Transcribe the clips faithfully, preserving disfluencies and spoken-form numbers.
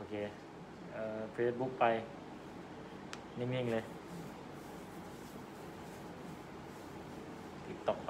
เคเอ่อเฟซบุ๊กไปนิ่งๆเลยติ๊กต็อกไป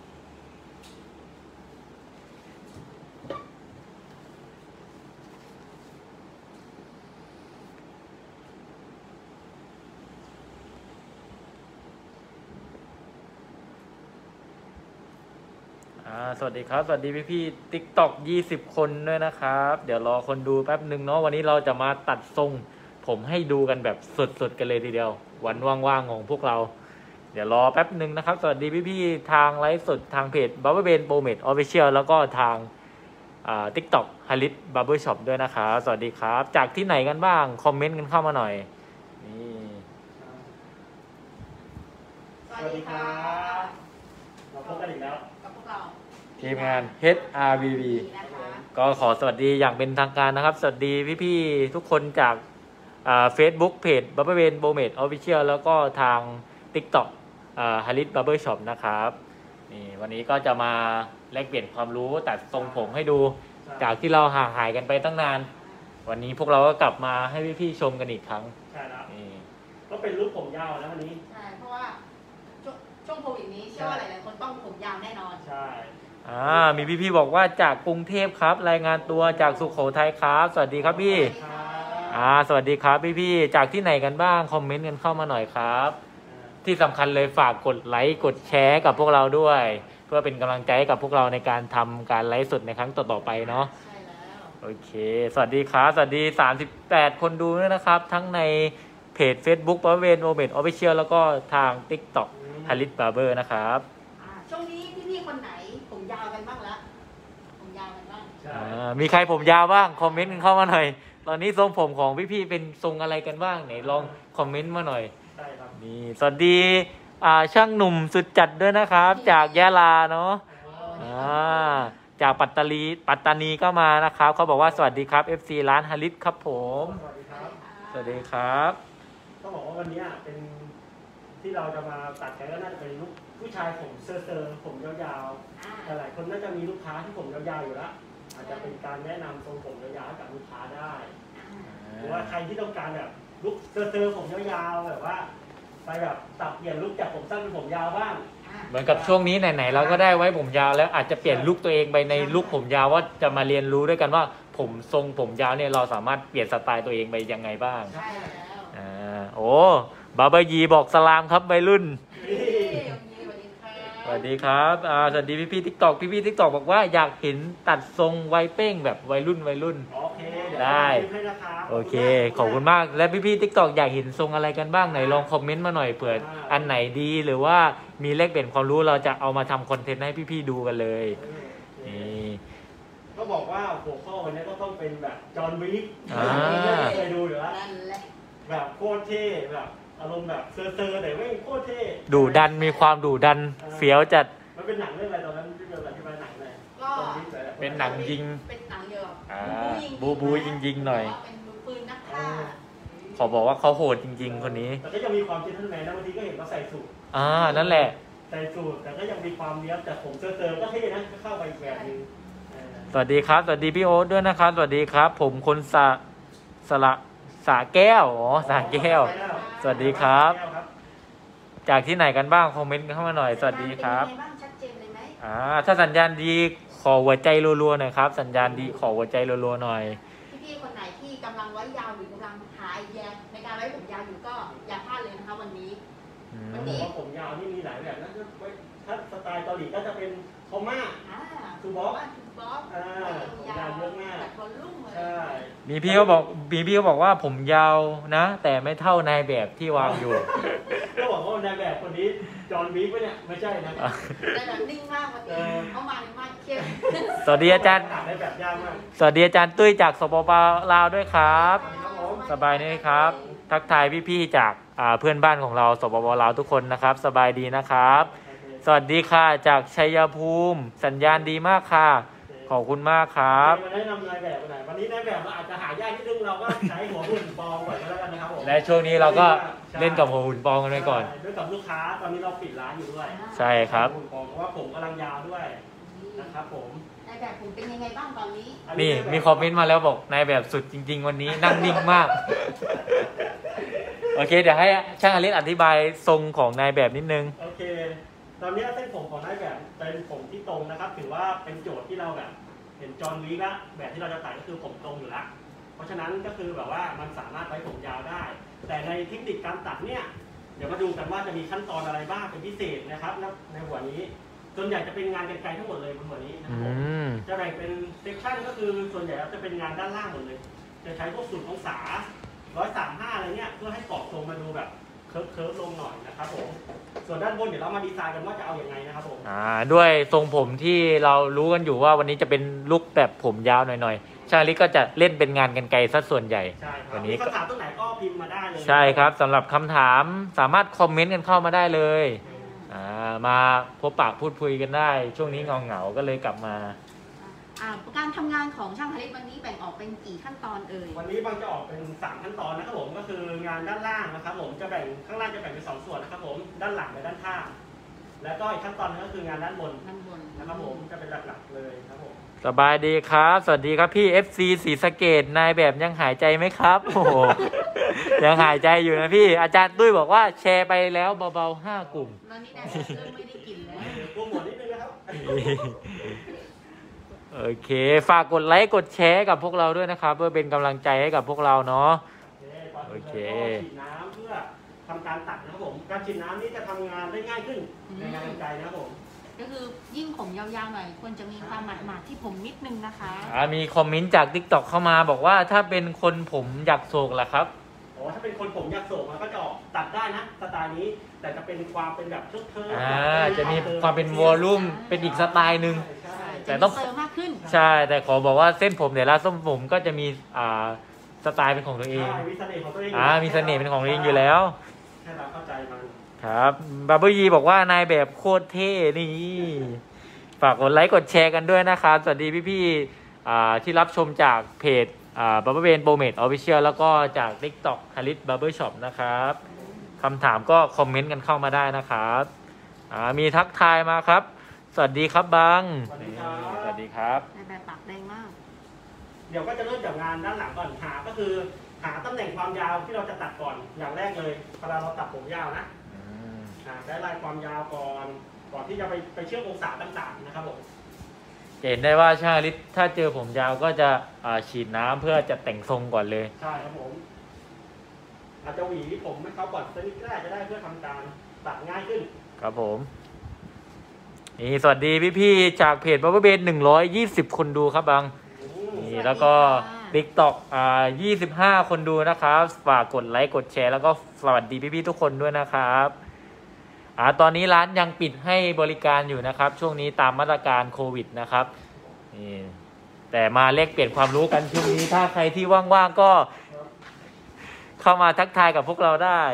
สวัสดีครับสวัสดีพี่พี่ติ๊กต็อกยี่สิบคนด้วยนะครับเดี๋ยวรอคนดูแป๊บหนึ่งเนาะวันนี้เราจะมาตัดทรงผมให้ดูกันแบบสดๆกันเลยทีเดียววันว่างๆของพวกเราเดี๋ยวรอแป๊บหนึ่งนะครับสวัสดีพี่พี่ทางไลฟ์สดทางเพจ Barberben Promed Official แล้วก็ทางอ่า ติ๊กต็อก Harit Barbershop ด้วยนะครับสวัสดีครับจากที่ไหนกันบ้างคอมเมนต์กันเข้ามาหน่อยนี่สวัสดีครับเราพบกันอีกแล้วกับพวกเราทีมงาน เอช อาร์ วี บี ก็ขอสวัสดีอย่างเป็นทางการนะครับสวัสดีพี่ๆทุกคนจากเฟซบุ๊กเพจ Barberben Promed Official แล้วก็ทาง ติ๊กต็อก Harit Barbershop นะครับนี่วันนี้ก็จะมาแลกเปลี่ยนความรู้ตัดทรงผมให้ดูจากที่เราห่างหายกันไปตั้งนานวันนี้พวกเราก็กลับมาให้พี่ๆชมกันอีกครั้งใช่แล้วก็เป็นลุคผมยาวแล้ววันนี้ใช่เพราะว่าช่วงโควิดนี้เชื่อว่าหลายๆคนต้องผมยาวแน่นอนใช่อ่ามีพี่ๆบอกว่าจากกรุงเทพครับรายงานตัวจากสุโขทัยครับสวัสดีครับพี่อ่าสวัสดีครับพี่ๆจากที่ไหนกันบ้างคอมเมนต์กันเข้ามาหน่อยครับที่สำคัญเลยฝากกดไลค์กดแชร์กับพวกเราด้วยเพื่อเป็นกำลังใจให้กับพวกเราในการทำการไลฟ์สดในครั้งต่อๆไปเนาะใช่แล้วโอเคสวัสดีครับสวัสดีสามสิบแปดคนดูด้วยนะครับทั้งในเพจ Facebook Barberben Promed Official แล้วก็ทาง ติ๊กต็อก Harit Barber นะครับช่วงนี้พี่ๆคนไหนผมยาวกันบ้างละผมยาวกันบ้างมีใครผมยาวบ้างคอมเมนต์กันเข้ามาหน่อยตอนนี้ทรงผมของพี่ๆเป็นทรงอะไรกันบ้างไหนลองคอมเมนต์มาหน่อยนี่สวัสดีช่างหนุ่มสุดจัดด้วยนะครับจากยะลาเนาะจากปัตตานีปัตตานีก็มานะครับเขาบอกว่าสวัสดีครับ เอฟ ซี ร้านฮาริสครับผมสวัสดีครับสวัสดีครับต้องบอกว่าวันนี้เป็นที่เราจะมาตัดกันก็น่าจะเป็นลุคผู้ชายผมเซอร์เซอร์ผมยาวๆแต่หลายคนน่าจะมีลูกค้าที่ผมยาวๆอยู่แล้วอาจจะเป็นการแนะนำทรงผมยาวๆให้กับลูกค้าได้หรือว่าใครที่ต้องการแบบลุคเซอร์เซอร์ผมยาวๆแบบว่าไปแบบตัดเปลี่ยนลุคจากผมสั้นเป็นผมยาวบ้างเหมือนกับช่วงนี้ไหนๆเราก็ได้ไว้ผมยาวแล้วอาจจะเปลี่ยนลุคตัวเองไปในลุคผมยาวว่าจะมาเรียนรู้ด้วยกันว่าผมทรงผมยาวเนี่ยเราสามารถเปลี่ยนสไตล์ตัวเองไปยังไงบ้างใช่แล้วอ่าโอ้บาบายีบอกสลามครับวัยรุ่นสวัสดีครับอ่าสวัสดีพี่พี่ติ๊กตอกพี่พี่ติ๊กตอกบอกว่าอยากเห็นตัดทรงไวเป้งแบบวัยรุ่นวัยรุ่นโอเคได้โอเคขอบคุณมากและพี่พี่ติ๊กตอกอยากเห็นทรงอะไรกันบ้างไหนลองคอมเมนต์มาหน่อยเผื่ออันไหนดีหรือว่ามีแลกเปลี่ยนความรู้เราจะเอามาทำคอนเทนต์ให้พี่พี่ดูกันเลยนี่ก็บอกว่าหัวข้อวันนี้ก็ต้องเป็นแบบจอห์นวิกเคยดูหรือว่าแบบโคตรเท่แบบอารมณ์แบบเซอร์เซอร์แต่ไม่โคตรเท่ดุดันมีความดุดันเฟี้ยวจัดมันเป็นหนังเรื่องอะไรตอนนั้นที่เป็นอะไรที่เป็นหนังอะไรก็เป็นหนังยิงเป็นหนังเยอะบูบูยิงยิงหน่อยเป็นปืนนักฆ่าขอบอกว่าเขาโหดจริงๆคนนี้แต่ก็ยังมีความเจนทัลแมนนะบางทีก็เห็นเขาใส่สูทอ่านั่นแหละใส่สูทแต่ก็ยังมีความเนี้ยแต่ผมเซอร์เซอร์ก็เท่นะก็เข้าไปอีกแบบนึงสวัสดีครับสวัสดีพี่โอ๊ตด้วยนะครับสวัสดีครับผมคนสะสละสาแก้วอ๋อสาแก้วสวัสดีครับจากที่ไหนกันบ้างคอมเมนต์เข้ามาหน่อยสวัสดีครับอ่าถ้าสัญญาณดีขอหัวใจรัวๆหน่อยครับสัญญาณดีขอหัวใจรัวๆหน่อยพี่ๆคนไหนที่กำลังไว้ยาวหรือกำลังหาไอเดียในการไว้ผมยาวอยู่ก็อย่าพลาดเลยนะคะวันนี้วันนี้ผมยาวนี่มีหลายแบบนะถ้าสไตล์เกาหลีก็จะเป็นโคม่าคือบ๊อบบ๊อบอ่าผมยาวเยอะมากใช่มีพี่เขาบอกมีพี่เขาบอกว่าผมยาวนะแต่ไม่เท่านายแบบที่วางอยู่ก็บอกว่านายแบบคนนี้จอห์นวิกเนี่ยไม่ใช่นะนายแบบนิ่งมากวันนี้เขามาในมาเข้มสวัสดีอาจารย์นายแบบยากมากสวัสดีอาจารย์ตุ้ยจากสปป.ลาวด้วยครับสบายดีครับทักทายพี่ๆจากเพื่อนบ้านของเราสปป.ลาวทุกคนนะครับสบายดีนะครับสวัสดีค่ะจากชัยภูมิสัญญาณดีมากค่ะขอบคุณมากครับวันนี้นำนายแบบไปไหนวันนี้นายแบบเราอาจจะหายากที่นึงเราก็ใช้หัวหุ่นปองก่อนก็แล้วกันนะครับผมและช่วงนี้เราก็เล่นกับหัวหุ่นปองกันไปก่อนด้วยกับลูกค้าตอนนี้เราปิดร้านอยู่ด้วยใช่ครับหุ่นปองเพราะว่าผมกำลังยาวด้วยนะครับผมนายแแบบผมเป็นยังไงบ้างตอนนี้นี่มีคอมเมนต์มาแล้วบอกนายแบบสุดจริง ๆ วันนี้นั่งนิ่งมาก โอเคเดี๋ยวให้ช่างอลิสอธิบายทรงของนายแบบนิดนึงโอเค ตอนนี้เส้นผมของนายแบบเป็นผมที่ตรงนะครับ ถือว่าเป็นโจทย์ที่เราแบบเห็นจอห์นวิกละแบบที่เราจะตัดก็คือผมตรงอยู่แล้วเพราะฉะนั้นก็คือแบบว่ามันสามารถไว้ผมยาวได้ แต่ในเทคนิคการตัดเนี่ยเดี๋ยวมาดูกันว่าจะมีขั้นตอนอะไรบ้างเป็นพิเศษนะครับในหัวนี้ส่วนใหญ่จะเป็นงานกรรไกรทั้งหมดเลยบนหัวนี้นะครับผมจะแบ่งเป็นเซกชันก็คือส่วนใหญ่จะเป็นงานด้านล่างหมดเลยจะใช้พวกสูตรองศาร้อยสามห้าอะไรเนี้ยเพื่อให้กรอบทรงมาดูแบบเคิร์ฟเคิร์ฟลงหน่อยนะครับผมส่วนด้านบนเดี๋ยวเรามาดีไซน์กันว่าจะเอาอย่างไงนะครับผมอ่าด้วยทรงผมที่เรารู้กันอยู่ว่าวันนี้จะเป็นลุคแบบผมยาวหน่อยๆช่างอลิสก็จะเล่นเป็นงานกรรไกรซะส่วนใหญ่ใช่ครับวันนี้คำถามตรงไหนก็พิมพ์มาได้เลยใช่ครับสำหรับคำถามสามารถคอมเมนต์กันเข้ามาได้เลยอ่ามาพบปะพูดคุยกันได้ช่วงนี้เหงาๆก็เลยกลับมาอ่าการทำงานของช่างอลิสวันนี้แบ่งออกเป็นกี่ขั้นตอนเอ่ยวันนี้บางจะออกเป็นสามขั้นตอนนะครับผมก็คืองานด้านล่างนะครับผมจะแบ่งข้างล่างจะแบ่งเป็นสองส่วนนะครับผมด้านหลังและด้านข้างแล้วก็อีกขั้นตอนนึงก็คืองานด้านบนด้านบนนะครับผมจะเป็นหลักๆเลยครับผมสบายดีครับสวัสดีครับพี่ เอฟ ซี ศรีสะเกษนายแบบยังหายใจไหมครับโอ้โห ยังหายใจอยู่นะพี่อาจารย์ตุ้ยบอกว่าแชร์ไปแล้วเบาๆห้ากลุ่มตอนนี้ได้เริ่มไม่ได้กินแล้วโปรโมทนิดนึงนะครับโอเคฝากกดไลค์กดแชร์กับพวกเราด้วยนะครับเพื่อเป็นกำลังใจให้กับพวกเราเนาะโอเคฉีดน้ำเพื่อทำการตัดนะครับผมการฉีดน้ำนี้จะทำงานได้ง่ายขึ้นในงานกรรไกรนะครับผมก็คือยิ่งผมยาวๆหน่อยควรจะมีความหมาดๆที่ผมนิดนึงนะคะอ่ามีคอมเมนต์จาก ติ๊กต็อก เข้ามาบอกว่าถ้าเป็นคนผมอยากโศกล่ะครับอ๋อถ้าเป็นคนผมอยากโศกมันก็จะตัดได้นะสไตล์นี้แต่จะเป็นความเป็นแบบเทิร์เทิร์อ่าจะมีความเป็นวอลลุ่มเป็นอีกสไตล์หนึ่งแต่ต้องเติมมากขึ้นใช่แต่ขอบอกว่าเส้นผมเนี่ยละส้มผมก็จะมีอ่าสไตล์เป็นของตัวเองมีเสน่ห์ของตัวเองอ่ามีเสน่ห์เป็นของตัวเองอยู่แล้วให้เราเข้าใจมันครับบับเบิ้ลยีบอกว่านายแบบโคตรเท่นี่ฝากกดไลค์กดแชร์กันด้วยนะครับสวัสดีพี่ๆที่รับชมจากเพจบับเบิ้ลเบนโปรเมทออฟฟิเชียลแล้วก็จาก ติ๊กต็อก ฮาริสบับเบิ้ลช็อปนะครับคำถามก็คอมเมนต์กันเข้ามาได้นะครับมีทักทายมาครับสวัสดีครับบังสวัสดีครับสวัสดีครับนายแบบปากแดงมากเดี๋ยวก็จะเริ่มจากงานด้านหลังก่อนหาก็คือหาตำแหน่งความยาวที่เราจะตัดก่อนอย่างแรกเลยเวลาเราตัดผมยาวนะได้ลายความยาวก่อนก่อนที่จะไปไปเชื่อมองศาต่างๆนะครับผมเห็นได้ว่าช่างอลิสถ้าเจอผมยาวก็จะฉีดน้ำเพื่อจะแต่งทรงก่อนเลยใช่ครับผมอาจจะหวีผมให้เขาก่อนสักนิดก็ได้จะได้เพื่อทำการตัดง่ายขึ้นครับผมนี่สวัสดีพี่ๆจากเพจบับเบิ้ลเบนหนึ่งร้อยยี่สิบคนดูครับบังนี่แล้วก็ ติ๊กต็อก อ่ายี่สิบห้าคนดูนะครับฝากกดไลค์กดแชร์แล้วก็สวัสดีพี่ๆทุกคนด้วยนะครับอ่าตอนนี้ร้านยังปิดให้บริการอยู่นะครับช่วงนี้ตามมาตรการโควิดนะครับนี่แต่มาแลกเปลี่ยนความรู้กันช่วงนี้ถ้าใครที่ว่างๆก็เข้ามาทักทายกับพวกเราได้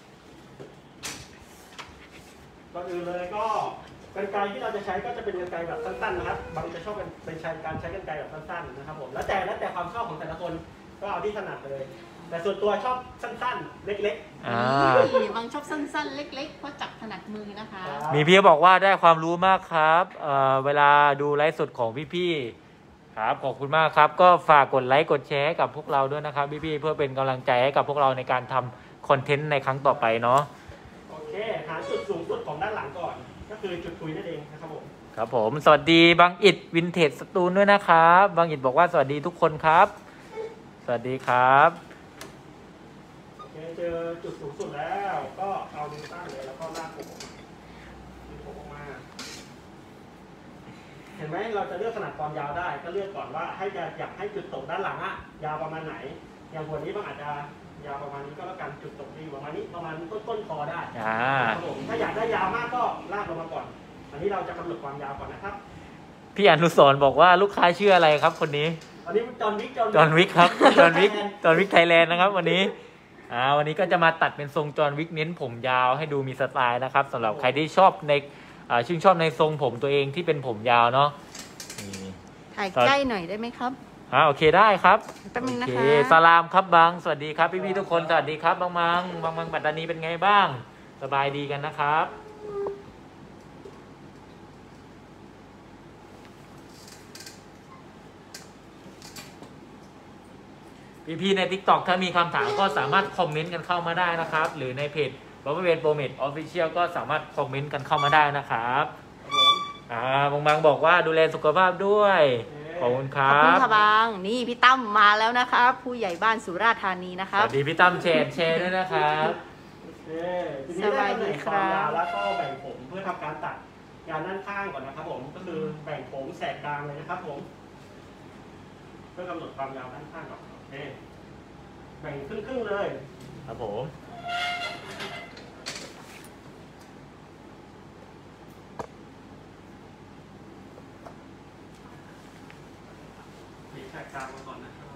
ก่อนอื่นเลยก็กรรไกรที่เราจะใช้ก็จะเป็นกรรไกรแบบสั้นๆนะครับบางจะชอบเป็นใช้การใช้กรรไกรแบบสั้นๆนะครับผมแล้วแต่แล้วแต่ความชอบของแต่ละคนก็เอาที่ถนัดเลยแต่ส่วนตัวชอบสั้นๆเล็กๆอ่าบางชอบสั้นๆเล็กๆเพราะจับถนัดมือนะคะมีพี่บอกว่าได้ความรู้มากครับเอ่อเวลาดูไลฟ์สดของพี่ๆครับขอบคุณมากครับก็ฝากกดไลค์กดแชร์กับพวกเราด้วยนะครับพี่ๆเพื่อเป็นกำลังใจให้กับพวกเราในการทำคอนเทนต์ในครั้งต่อไปเนาะโอเคหาจุดสูงสุดของด้านหลังก่อนก็คือจุดคุยนั่นเองนะครับผมครับผมสวัสดีบางอิดวินเทจสตูลด้วยนะครับบางอิดบอกว่าสวัสดีทุกคนครับสวัสดีครับโอเคเจอจุดสูงสุดแล้วก็เอามือตั้งเลยแล้วก็ลากผมดึงผมออกมาเห็นไหมเราจะเลือกขนาดความยาวได้ก็เลือกก่อนว่าให้จะอยากให้จุดตกด้านหลังอะยาวประมาณไหนอย่างหัวนี้บางอาจจะยาวประมาณนี้ก็แล้วกันจุดตกดีประมาณนี้ประมาณต้นต้นคอได้ครับผมถ้าอยากได้ยาวมากก็ลากลงมาก่อนอันนี้เราจะกำหนดความยาวก่อนนะครับพี่อนุสรณ์บอกว่าลูกค้าชื่ออะไรครับคนนี้อันนี้จอห์นวิกจอห์นวิกครับจอห์นวิกจอห์นวิกไทยแลนด์นะครับวันนี้อ่าวันนี้ก็จะมาตัดเป็นทรงจอห์นวิกเน้นผมยาวให้ดูมีสไตล์นะครับสำหรับใครที่ชอบในอ่าชื่นชอบในทรงผมตัวเองที่เป็นผมยาวเนาะถ่ายใกล้หน่อยได้ไหมครับอ่าโอเคได้ครับแป๊บนึงนะคะสลามครับบังสวัสดีครับพี่ๆทุกคนสวัสดีครับบางมังบางมังปัตตานีเป็นไงบ้างสบายดีกันนะครับพี่ๆใน TikTok ถ้ามีคำถามก็สามารถคอมเมนต์กันเข้ามาได้นะครับ หรือในเพจบัฟเฟอร์เวนโปรเมทออฟฟิเชียลก็สามารถคอมเมนต์กันเข้ามาได้นะครับอ่าบางบางบอกว่าดูแลสุขภาพด้วยขอบคุณคขรัอบคุณบค่ะบางนี่พี่ตั้มมาแล้วนะครับผู้ใหญ่บ้านสุราษฎร์ธานีนะคสรับวัสดีพี่ตั้มแชร์แชร์ด้วยนะครับเอ่อทีนี้ได้ตำแหน่งความยาวแล้วก็แบ่งผมเพื่อทำการตัดงานด้านข้างก่อนนะครับผมก็คือแบ่งผมแสกกลางเลยนะครับผมเพื่อกำหนดความยาวด้านข้างก่อนโอเคแบ่งครึ่งๆเลยครับผมปิดแสกกลางมาก่อนนะครับ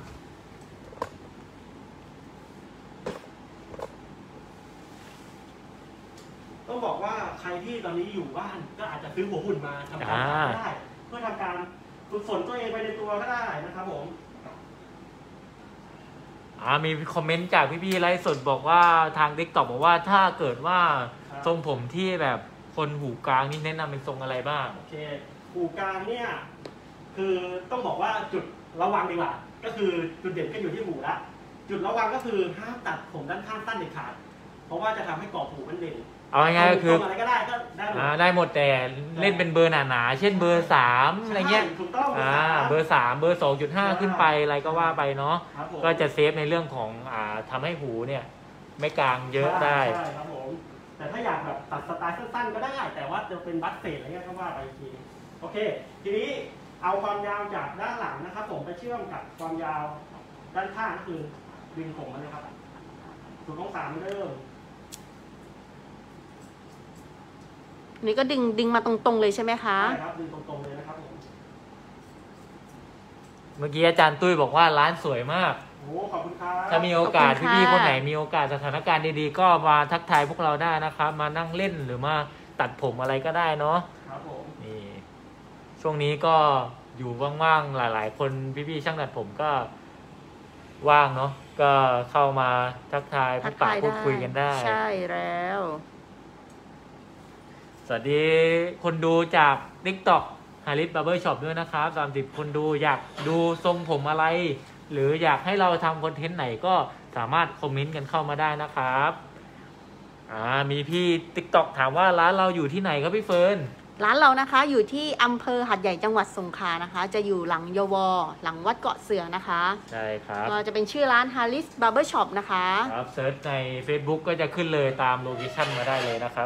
ต้องบอกว่าใครที่ตอนนี้อยู่บ้านก็อาจจะซื้อหัวหุ่นมาทำการตัดก็ได้เพื่อทำการฝึกฝนตัวเองไปในตัวก็ได้นะครับผมอ่ามีคอมเมนต์จากพี่ๆไลฟ์สดบอกว่าทาง TikTok บอกว่าถ้าเกิดว่าครับทรงผมที่แบบคนหูกลางนี่แนะนำเป็นทรงอะไรบ้างโอเคหูกลางเนี่ยคือต้องบอกว่าจุดระวังดีกว่าก็คือจุดเด่นก็อยู่ที่หูละจุดระวังก็คือห้ามตัดผมด้านข้างสั้นเด็ดขาดเพราะว่าจะทำให้กรอบหูมันเด่นเอาง่ายๆก็คือทรงอะไรก็ได้ก็ได้หมดอ่าได้หมดแต่เล่นเป็นเบอร์หนาๆเช่นเบอร์สามอะไรเงี้ยใช่ถูกต้องอ่าเบอร์สามเบอร์สองจุดห้าขึ้นไปอะไรก็ว่าไปเนาะครับผมก็จะเซฟในเรื่องของอ่าทำให้หูเนี่ยไม่กลางเยอะได้ใช่ครับผมแต่ถ้าอยากแบบตัดสไตล์สั้นๆก็ได้ แต่ว่าจะเป็นบัสเฟดอะไรเงี้ยก็ว่าไปอีกทีโอเค ทีนี้เอาความยาวจากด้านหลังนะครับผมไปเชื่อมกับความยาวด้านข้างก็คือดึงผมมาเลยครับถูกต้องสามเริ่มนี่ก็ดึงดึงมาตรงๆเลยใช่ไหมคะใช่ครับดึงตรงๆเลยนะครับผมเมื่อกี้อาจารย์ตุ้ยบอกว่าร้านสวยมากโอ้ขอบคุณครับถ้ามีโอกาสขอบคุณค่ะพี่ๆคนไหนมีโอกาสสถานการณ์ดีๆ ก็มาทักทายพวกเราได้นะครับ มานั่งเล่นหรือมาตัดผมอะไรก็ได้เนาะครับผมนี่ช่วงนี้ก็อยู่ว่างๆหลายๆ คนพี่ๆช่างตัดผมก็ว่างเนาะก็เข้ามาทักทายพทับกปะทายพูดได้คุยกันได้ใช่แล้วสวัสดีคนดูจาก TikTok ฮาริสบาร์เบอร์ช็อปด้วยนะครับสามสิบคนดูอยากดูทรงผมอะไร หรืออยากให้เราทำคอนเทนต์ไหนก็สามารถคอมเมนต์กันเข้ามาได้นะครับอ่ามีพี่ TikTok ถามว่าร้านเราอยู่ที่ไหนครับพี่เฟิร์นร้านเรานะคะอยู่ที่อำเภอหัดใหญ่จังหวัดสงขลานะคะ จะอยู่หลังยวหลังวัดเกาะเสือนะคะใช่ครับก็จะเป็นชื่อร้าน Harris Barber Shop นะคะครับเซิร์ชใน Facebook ก็จะขึ้นเลยตามโลเคชั่นมาได้เลยนะครับ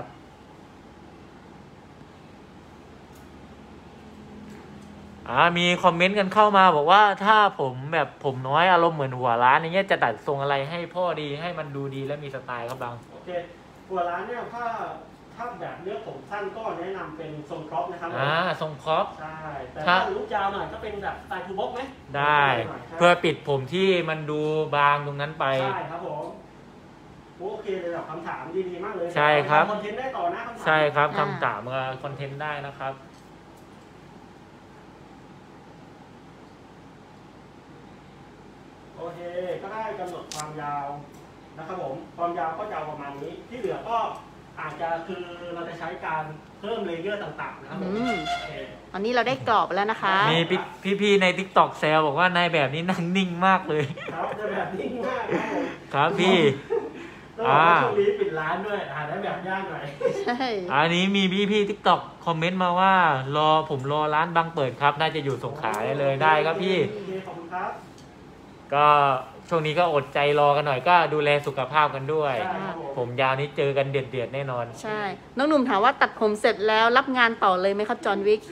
อ่ามีคอมเมนต์กันเข้ามาบอกว่าถ้าผมแบบผมน้อยอารมณ์เหมือนหัวร้านอย่างเงี้ยจะตัดทรงอะไรให้พ่อดีให้มันดูดีและมีสไตล์ครับบังโอเคหัวร้านเนี่ยถ้าถ้าแบบเลือกผมสั้นก็แนะนำเป็นทรงครอปนะครับผมอ่าทรงครอปใช่แต่ครัถ้าบลูกยาวหน่อยก็เป็นแบบสไตล์ทูบ็อกไหมได้หน่อยใช่เพื่อปิดผมที่มันดูบางตรงนั้นไปใช่ครับผมโอเคเลยแบบคำถามดีๆมากเลยใช่ครับคอนเทนต์ได้ต่อนะคำถามใช่ครับอ่าคำถามกับคอนเทนต์ได้นะครับโอเคก็ได้กำหนดความยาวนะครับผมความยาวก็ยาวประมาณนี้ ที่เหลือก็อาจจะคือเราจะใช้การเพิ่มเลเยอร์ต่างๆนะครับผมอืมโอเคตอนนี้เราได้กรอบแล้วนะคะมีพี่พี่ๆใน TikTok แซวบอกว่านายแบบนี้นั่งนิ่งมากเลยครับจะแบบนิ่งมากครับผมครับพี่ต้องบอกว่าช่วงนี้ปิดร้านด้วยหาได้แบบยากหน่อยใช่อันนี้มีพี่พี่ TikTok คอมเมนต์มาว่ารอผมรอร้านบางเปิดครับ น่าจะอยู่สงขลาได้เลยได้ครับพี่โอเคขอบคุณครับก็ช่วงนี้ก็อดใจรอกันหน่อยก็ดูแลสุขภาพกันด้วยได้ครับผมผมยาวนี้เจอกันเด็ดๆแน่นอนใช่ น้องหนุ่มถามว่าตัดผมเสร็จแล้วรับงานต่อเลยไหมครับจอห์นวิก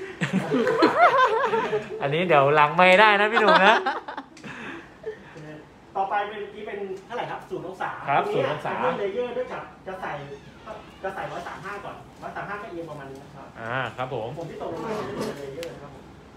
อันนี้เดี๋ยวหลังไม่ได้นะพี่หนุ่มนะต่อไปเป็นที่เป็นเท่าไหร่ครับศูนย์องศาครับทีนี้ศูนย์องศาจะเพิ่มเลเยอร์ด้วยกับจะใส่จะใส่ร้อยสามห้าก่อนร้อยสามห้าก็เอียงประมาณนี้นะครับอ่าครับผมผมที่ตกลงมาจะเป็นเลเยอร์นะครับผม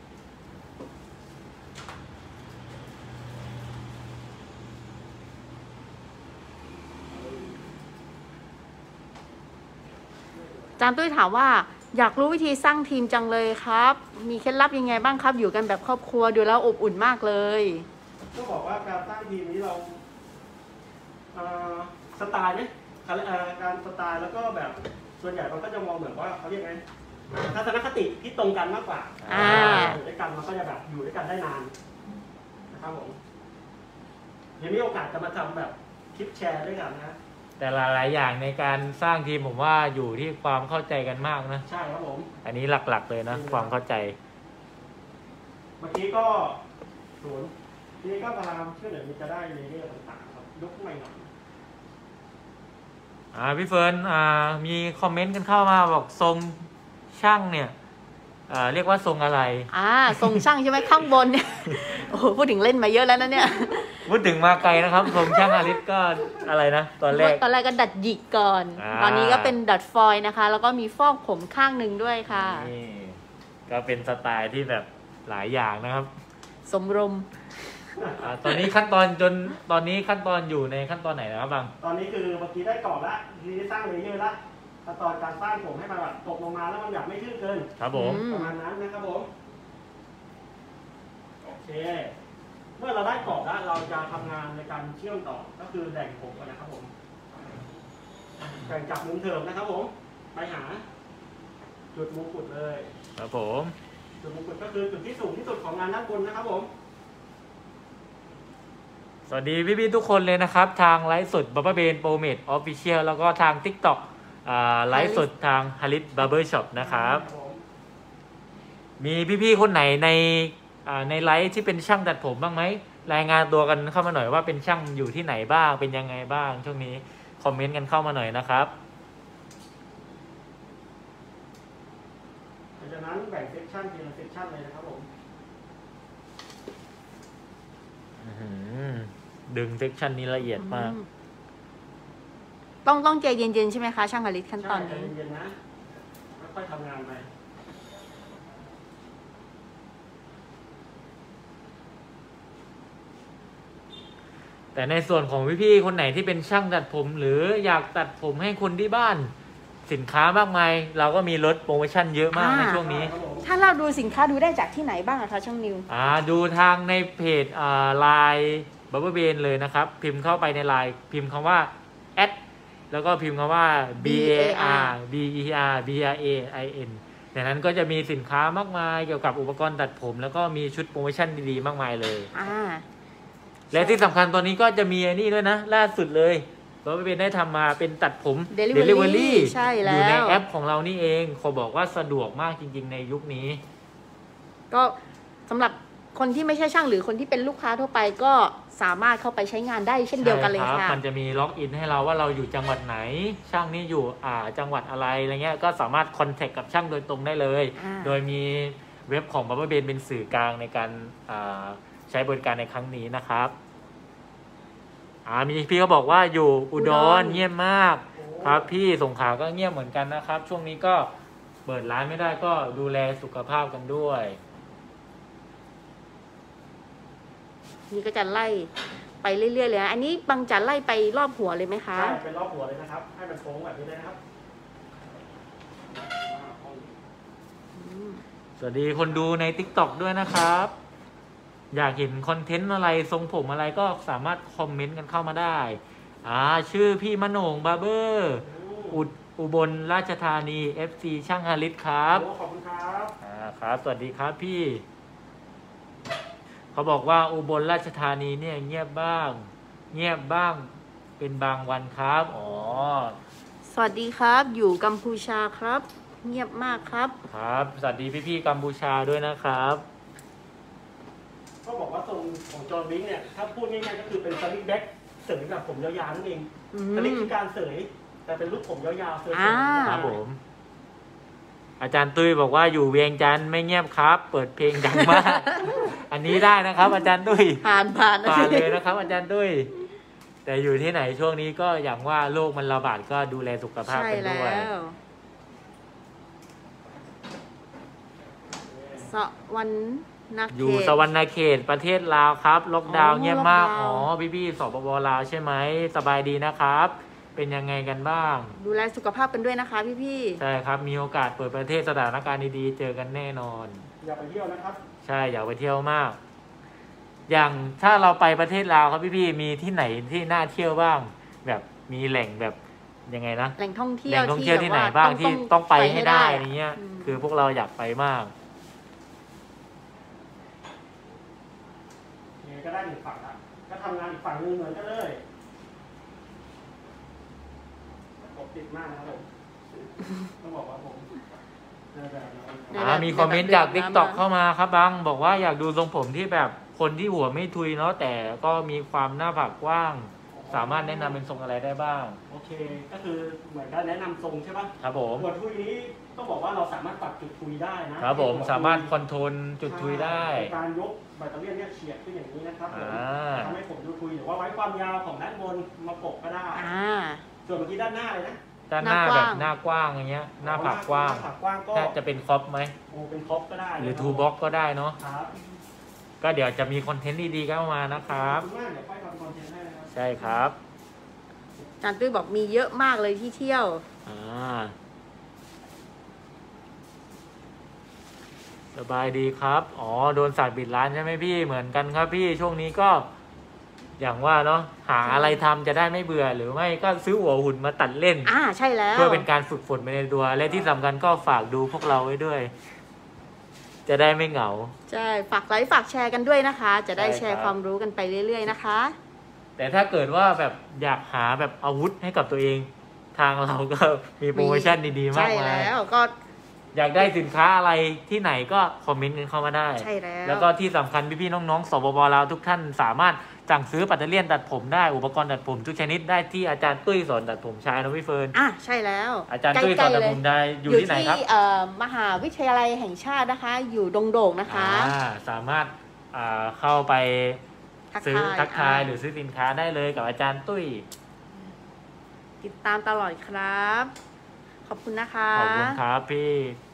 จานตุ้ยถามว่าอยากรู้วิธีสร้างทีมจังเลยครับ มีเคล็ดลับยังไงบ้างครับ อยู่กันแบบครอบครัวดูแล้วอบอุ่นมากเลยก็บอกว่าการสร้างทีมนี้เราเอ่อสไตล์ไหมการเอ่อการสไตล์แล้วก็แบบส่วนใหญ่เราก็จะมองเหมือนว่าเขาเรียกไงทัศนคติที่ตรงกันมากกว่าอ่าอยู่ด้วยกันมันก็จะแบบอยู่ด้วยกันได้นานนะครับผมเดี๋ยวมีโอกาสจะมาทำแบบคลิปแชร์ด้วยกันนะแต่หลายๆอย่างในการสร้างทีมผมว่าอยู่ที่ความเข้าใจกันมากนะใช่ครับผมอันนี้หลักๆเลยนะ ความเข้าใจเมื่อกี้ก็ศูนย์ทีนี้ก็พยายามช่วยเหลือมันจะได้เลเยอร์ต่างๆครับยกใหม่หน่อยอ่าพี่เฟิร์นอ่ามีคอมเมนต์กันเข้ามาบอกทรงช่างเนี่ยอ่าเรียกว่าทรงอะไรอ่าทรงช่างใช่ไหมข้างบนเนี่ย โอ้โหพูดถึงเล่นมาเยอะแล้วนะเนี่ยพูดถึงมาไกลนะครับทรงช่างอาริสก็อะไรนะ ตอนแรกตอนแรกก็ดัดหยิกก่อนอ่าตอนนี้ก็เป็นดัดฟอยล์นะคะ แล้วก็มีฟอกผมข้างหนึ่งด้วยค่ะนี่ก็เป็นสไตล์ที่แบบหลายอย่างนะครับสมรมอาตอนนี้ขั้นตอนจนตอนนี้ขั้นตอนอยู่ในขั้นตอนไหนนะครับบังตอนนี้คือเมื่อกี้ได้กรอบแล้วทีนี้สร้างเลเยอร์แล้วขั้นตอนการสร้างผมให้มันแบบตกลงมาแล้วมันแบบไม่ทื่อเกินครับผมอืประมาณนั้นนะครับผมโอเค เมื่อเราได้กรอบแล้วเราจะทำงานในการเชื่อมต่อก็คือแบ่งผมกันนะครับผมแบ่งจับมุมเถิมนะครับผมไปหา จุดมงกุฎเลยครับผมจุดมงกุฎก็คือจุดที่สูงที่สุดของงานด้านบนนะครับผมสวัสดีพี่ๆทุกคนเลยนะครับ ทางไลฟ์สดบับเบิ้ลเบนโปรเมดออฟฟิเชียลแล้วก็ทาง TikTok อ่าไลฟ์สดทางฮาริสบาร์เบอร์ช็อปนะครับผมมีพี่ๆคนไหนในอ่าในไลฟ์ที่เป็นช่างตัดผมบ้างไหมรายงานตัวกันเข้ามาหน่อยว่าเป็นช่างอยู่ที่ไหนบ้างเป็นยังไงบ้างช่วงนี้คอมเมนต์กันเข้ามาหน่อยนะครับหลังจากนั้นแบ่งเซสชั่นทีละเซสชั่นเลยนะครับผมอื้อหือดึงเซกชันนี้ละเอียดมากอืมต้องต้องใจเย็นๆใช่ไหมคะ ช่างอลิสขั้นตอนใช่นี้ใจเย็นๆนะค่อยๆทำงานไปแต่ในส่วนของพี่ๆคนไหนที่เป็นช่างตัดผม หรืออยากตัดผมให้คนที่บ้านสินค้ามากมายเราก็มีลดโปรโมชั่นเยอะมากในอ่าช่วงนี้ครับผมถ้าเราดูสินค้าดูได้จากที่ไหนบ้างอะคะช่างนิวอ่าดูทางในเพจอ่าไลน์บับเบิ้ลเบนเลยนะครับ พิมพ์เข้าไปในไลน์พิมพ์คำว่าแอดแล้วก็พิมพ์คำว่า B A R B E R B R A I N ในนั้นก็จะมีสินค้ามากมายเกี่ยวกับอุปกรณ์ตัดผม แล้วก็มีชุดโปรโมชั่นดีๆมากมายเลยอ่าและที่สำคัญตัวนี้ก็จะมีไอ้นี่ด้วยนะ ล่าสุดเลยบับเบิ้ลเบนได้ทำมาเป็นตัดผม Delivery Delivery ใช่แล้วอยู่ในแอปของเรานี่เองขอบอกว่าสะดวกมากจริงๆในยุคนี้ก็สำหรับคนที่ไม่ใช่ช่างหรือคนที่เป็นลูกค้าทั่วไปก็สามารถเข้าไปใช้งานได้เช่นเดียวกันเลยใช่รับค่ะมันจะมีล็อกอินให้เราว่าเราอยู่จังหวัดไหน ช่างนี่อยู่อ่าจังหวัดอะไรอะไรเงี้ยก็สามารถคอนแทคกับช่างโดยตรงได้เลยอ่าโดยมีเว็บของ Barber Ben เป็นสื่อกลางในการอ่าใช้บริการในครั้งนี้นะครับอ่ามีพี่เขาบอกว่าอยู่อุดรเงียบมากครับพี่สงขลาก็เงียบเหมือนกันนะครับ ช่วงนี้ก็เปิดร้านไม่ได้ก็ดูแลสุขภาพกันด้วยนี่ก็จะไล่ไปเรื่อยๆเลยนะอันนี้บางจะไล่ไปรอบหัวเลยไหมคะใช่เป็นรอบหัวเลยนะครับ ให้มันโค้งแบบนี้เลยนะครับอืมสวัสดีคนดูใน TikTok ด้วยนะครับ อยากเห็นคอนเทนต์อะไรทรงผมอะไรก็สามารถคอมเมนต์กันเข้ามาได้อ่าชื่อพี่มโหน่งบาร์เบอร์อุดอุบลราชธานี เอฟ ซี ช่างฮาริสครับโอ้ขอบคุณครับอ่าครับสวัสดีครับพี่ เขาบอกว่าอุบลราชธานีเนี่ยเงียบบ้าง เงียบบ้างเป็นบางวันครับอ๋อสวัสดีครับ อยู่กัมพูชาครับ เงียบมากครับครับสวัสดีพี่ๆกัมพูชาด้วยนะครับก็บอกว่าทรงของจอห์นวิกเนี่ย ถ้าพูดง่ายๆก็คือเป็นสลิกแบ็กเสยแบบผมยาวๆนั่นเองอืสลิกมคือการเสยแต่เป็นลูกผมยาวๆเสยๆอ่าครับผม อาจารย์ตุ้ยบอกว่าอยู่เวียงจันทร์ไม่เงียบครับ เปิดเพลงดังมาก อันนี้ได้นะครับ อาจารย์ตุ้ยผ่านผ่านผ่านเลยนะครับ อาจารย์ตุ้ยแต่อยู่ที่ไหนช่วงนี้ก็อย่างว่าโรคมันระบาดก็ดูแลสุขภาพใช่กันแล้ด้วยวสวรรค์นักอยู่เขตสวรรณเขตประเทศลาวครับล็อกดาวน์อ๋อเงียบมากล็อกดาวน์อ๋อพี่พี่ๆสปปลาวใช่ไหมสบายดีนะครับ เป็นยังไงกันบ้างดูแลสุขภาพกันด้วยนะคะพี่ใช่ครับมีโอกาสเปิดประเทศสถานการณ์ดีๆเจอกันแน่นอนอย่าไปเที่ยวนะครับใช่อยากไปเที่ยวมาก อย่างถ้าเราไปประเทศลาวครับพี่ๆมีที่ไหนที่น่าเที่ยวบ้าง แบบมีแหล่งแบบยังไงนะๆ แหล่งท่องเที่แหยวล่งท่องเที่ยวที่ไหนบ้างที่ต้องไปให้ได้อะไรเงี้ย คือพวกเราอยากไปมากเนี่ยก็ได้หนึ่งฝั่งละก็ททำงานอีกฝั่งหนึงเหมือนกันเลยกดติดมากนะครับผมต้องบอกว่าผมในแบบนั้นอ่ามีคอมเมนต์จาก ติ๊กต็อก เข้ามาครับบังบอกว่าอยากดูทรงผมที่แบบคนที่หัวไม่ทุยเนาะแต่ก็มีความหน้าผากกว้าง สามารถแนะนำเป็นทรงอะไรได้บ้างโอเคก็คือเหมือนกับแนะนำทรงใช่ปะครับผมหัวทุยนี้ต้องบอกว่าเราสามารถปรับจุดทุยได้นะครับผมให้หัวทุยสามารถคอนโทรลจุดทุยได้ใช่การยกแบตเตอรี่เนี่ยเฉียดขึ้นอย่างนี้นะครับผมอ่าทำให้ผมดูทุยหรือว่าไว้ความยาวของด้านบนมาปกก็ได้อ่าส่วนเมื่อกี้ด้านหน้าเลยนะด้านหน้าหน้ากแบว้างบหน้ากว้างอย่างเงี้ย หน้าผากกว้างหน้ผากกว้างก็น่าจะเป็นครอปไหมโอ้เป็นครอปก็ได้หรือนะคทูบบ็อกก็ได้เนาะครับก็เดี๋ยวจะมีคอนเทนต์ดีๆเข้ามานะครับขอบคุณมากเดี๋ยวค่อยทำคอนเทนต์ให้นะครับใช่ครับอาจารย์ตุ้ยบอกมีเยอะมากเลยที่เที่ยวอ่าสบายดีครับ อ๋อ โดนสาดปิดร้านใช่ไหมพี่ เหมือนกันครับพี่ ช่วงนี้ก็ อย่างว่าเนาะ หาอะไรทำจะได้ไม่เบื่อ หรือไม่ก็ซื้อหัวหุ่นมาตัดเล่นอ่าใช่แล้วเพื่อเป็นการฝึกฝนไปในตัว และที่สำคัญก็ฝากดูพวกเราไว้ด้วย จะได้ไม่เหงาใช่ ฝากไลค์ฝากแชร์กันด้วยนะคะ จะได้ใช่ครับแชร์ความรู้กันไปเรื่อยๆนะคะแต่ถ้าเกิดว่าแบบอยากหาแบบอาวุธให้กับตัวเอง ทางเราก็มีโปรโมชั่นดีๆ มากใช่มายแล้วก็อยากได้สินค้าอะไรที่ไหนก็คอมเมนต์กันเข้ามาได้ใช่แล้วแล้วก็ที่สำคัญพี่ๆน้องๆสปปลาวทุกท่านสามารถสั่งซื้อปัตเตอร์เลียนตัดผมได้อุปกรณ์ตัดผมทุกชนิดได้ที่อาจารย์ตุ้ยสอนตัดผมชายนะพี่เฟิร์นอ่ะใช่แล้วอาจารย์ตุ้ยสอนตัดผมได้อยู่ที่ไหนครับเอ่อมหาวิทยาลัยแห่งชาตินะคะ อยู่ดงโด่งนะคะอ่าสามารถอ่าเข้าไปทักซื้อทายทักทายอ่าหรือซื้อสินค้าได้เลยกับอาจารย์ตุ้ยติดตามตลอดครับ ขอบคุณนะคะขอบคุณครับพี่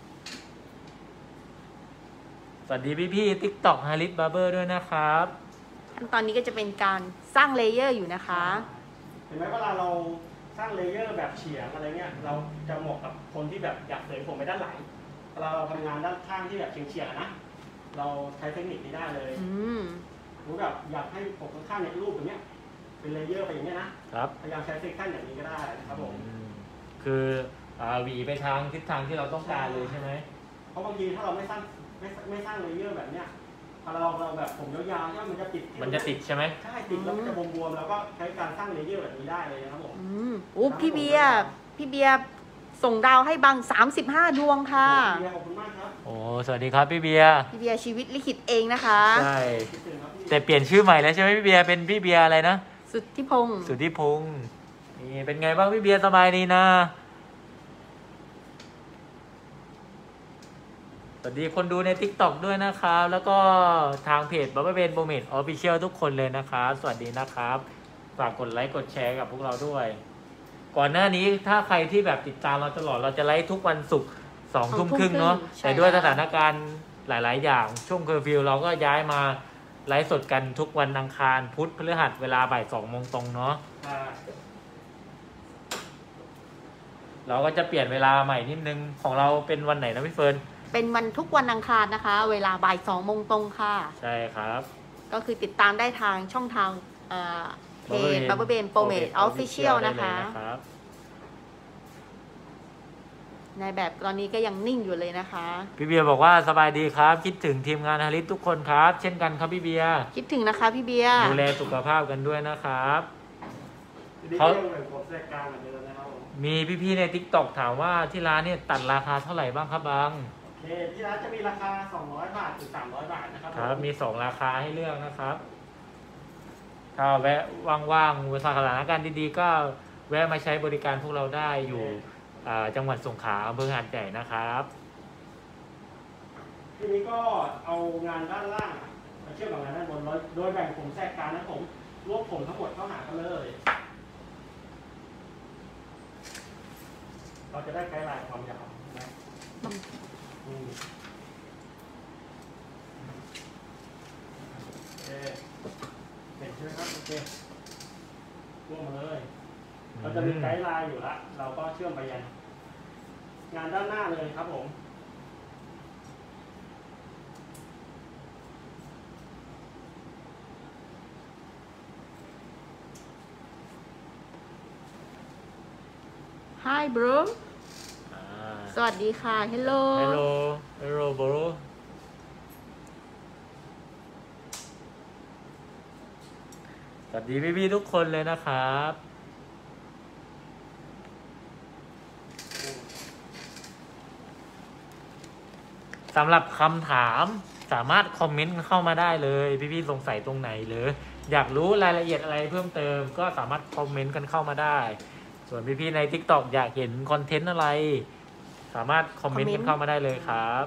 สวัสดีพี่ๆ ติ๊กต็อกฮาริสบาร์เบอร์ด้วยนะครับขั้นตอนนี้ก็จะเป็นการสร้างเลเยอร์อยู่นะคะเห็นไหมเวลาเราสร้างเลเยอร์แบบเฉียงอะไรเงี้ยเราจะเหมาะกับคนที่แบบอยากเสยผมไปด้านหลังเวลาเราทำงานด้านข้างที่แบบเฉียงๆอะนะเราใช้เทคนิคนี้ได้เลยอืมหรือแบบอยากให้ผมข้างๆเนี่ยรูปอย่างเงี้ยเป็นเลเยอร์ไปอย่างเงี้ยนะครับ พยายามใช้เซกชันอย่างนี้ก็ได้นะครับผมอืมคืออ่าหวีไปทางทิศทางที่เราต้องการเลยใช่ไหมเพราะบางทีถ้าเราไม่สร้างไม่ไม่สร้างเลเยอร์แบบเนี้ยพอเราเราแบบผมยาวๆเนี่ยมันจะติดมันจะติดใช่ไหมใช่ติดแล้วมันจะบวมๆแล้วก็ใช้การสร้างเลเยอร์แบบนี้ได้เลยนะครับผมอืมโอ้พี่เบียร์พี่เบียร์ส่งดาวให้บังสามสิบห้าดวงค่ะขอบคุณมากครับโอ้สวัสดีครับพี่เบียร์พี่เบียร์ชีวิตลิขิตเองนะคะใช่คิดถึงครับพี่แต่เปลี่ยนชื่อใหม่แล้วใช่ไหมพี่เบียร์เป็นพี่เบียร์อะไรนะสุดที่พงษ์สุทธิพงศ์นี่เป็นไงบ้างพี่เบียร์สบายดีนะสวัสดีคนดูใน ติ๊กต็อก ด้วยนะครับ แล้วก็ทางเพจบับเบิ้ลเบนโปรเมทออฟฟิเชียลทุกคนเลยนะครับ สวัสดีนะครับ ฝากกดไลค์กดแชร์กับพวกเราด้วย ก่อนหน้านี้ถ้าใครที่แบบติดตามเราตลอดเราจะไลฟ์ทุกวันศุกร์สองทุ่มครึ่งเนาะแต่ด้วยสถานการณ์หลาย ๆ อย่างช่วงเคอร์ฟิวเราก็ย้ายมาไลฟ์สดกันทุกวันอังคารพุธพฤหัสเวลาบ่ายสองโมงตรงเนาะอ่าเราก็จะเปลี่ยนเวลาใหม่นิดนึงของเราเป็นวันไหนนะพี่เฟิร์นเป็นวันทุกวันอังคารนะคะ เวลาบ่ายสองโมงตรงค่ะใช่ครับก็คือติดตามได้ทางช่องทางเอ่อเพจบับเบิ้ลเบนโปรเมทออฟฟิเชียลนะคะรับในแบบตอนนี้ก็ยังนิ่งอยู่เลยนะคะพี่เบียร์บอกว่าสบายดีครับ คิดถึงทีมงานฮาริสทุกคนครับ เช่นกันครับพี่เบียร์คิดถึงนะคะพี่เบียร์ดูแลสุขภาพกันด้วยนะครับทีนี้เขาก็ยังเหมือนผมแทรกกลางเหมือนเดิมนะครับผมมีพี่ๆใน ติ๊กต็อก ถามว่าที่ร้านเนี่ยตัดราคาเท่าไหร่บ้างครับบังโอเคที่ร้านจะมีราคาสองร้อยบาทถึงสามร้อยบาทนะครับครับ มีสองราคาให้เลือกนะครับ ถ้าแวะว่างๆสถานการณ์ดีๆก็แวะมาใช้บริการพวกเราได้อยู่อ่าจังหวัดสงขลาอำเภอหาดใหญ่นะครับทีนี้ก็เอางานด้านล่างมาเชื่อมกับงานด้านบนโดยแบ่งผมแทรกกลางนะผมรวบผมทั้งหมดเข้าหากันเลย เราจะได้ไกด์ไลน์ความยาวนะอืมโอเคเห็นใช่ไหมครับโอเคร่วมมาเลย เราจะมีไกด์ไลน์อยู่ละเราก็เชื่อมไปยังงานด้านหน้าเลยครับผม Hi bro อ่าสวัสดีค่ะ Hello Hello Hello bro สสดีพี่ๆทุกคนเลยนะครับสำหรับคำถามสามารถคอมเมนต์เข้ามาได้เลยพี่ๆสงสัยตรงไหนหรืออยากรู้รายละเอียดอะไรเพิ่มเติมก็สามารถคอมเมนต์กันเข้ามาได้ส่วนพี่ๆใน ทิกตอก อยากเห็นคอนเทนต์อะไรสามารถคอมเมนต์กันเข้ามาได้เลยครับ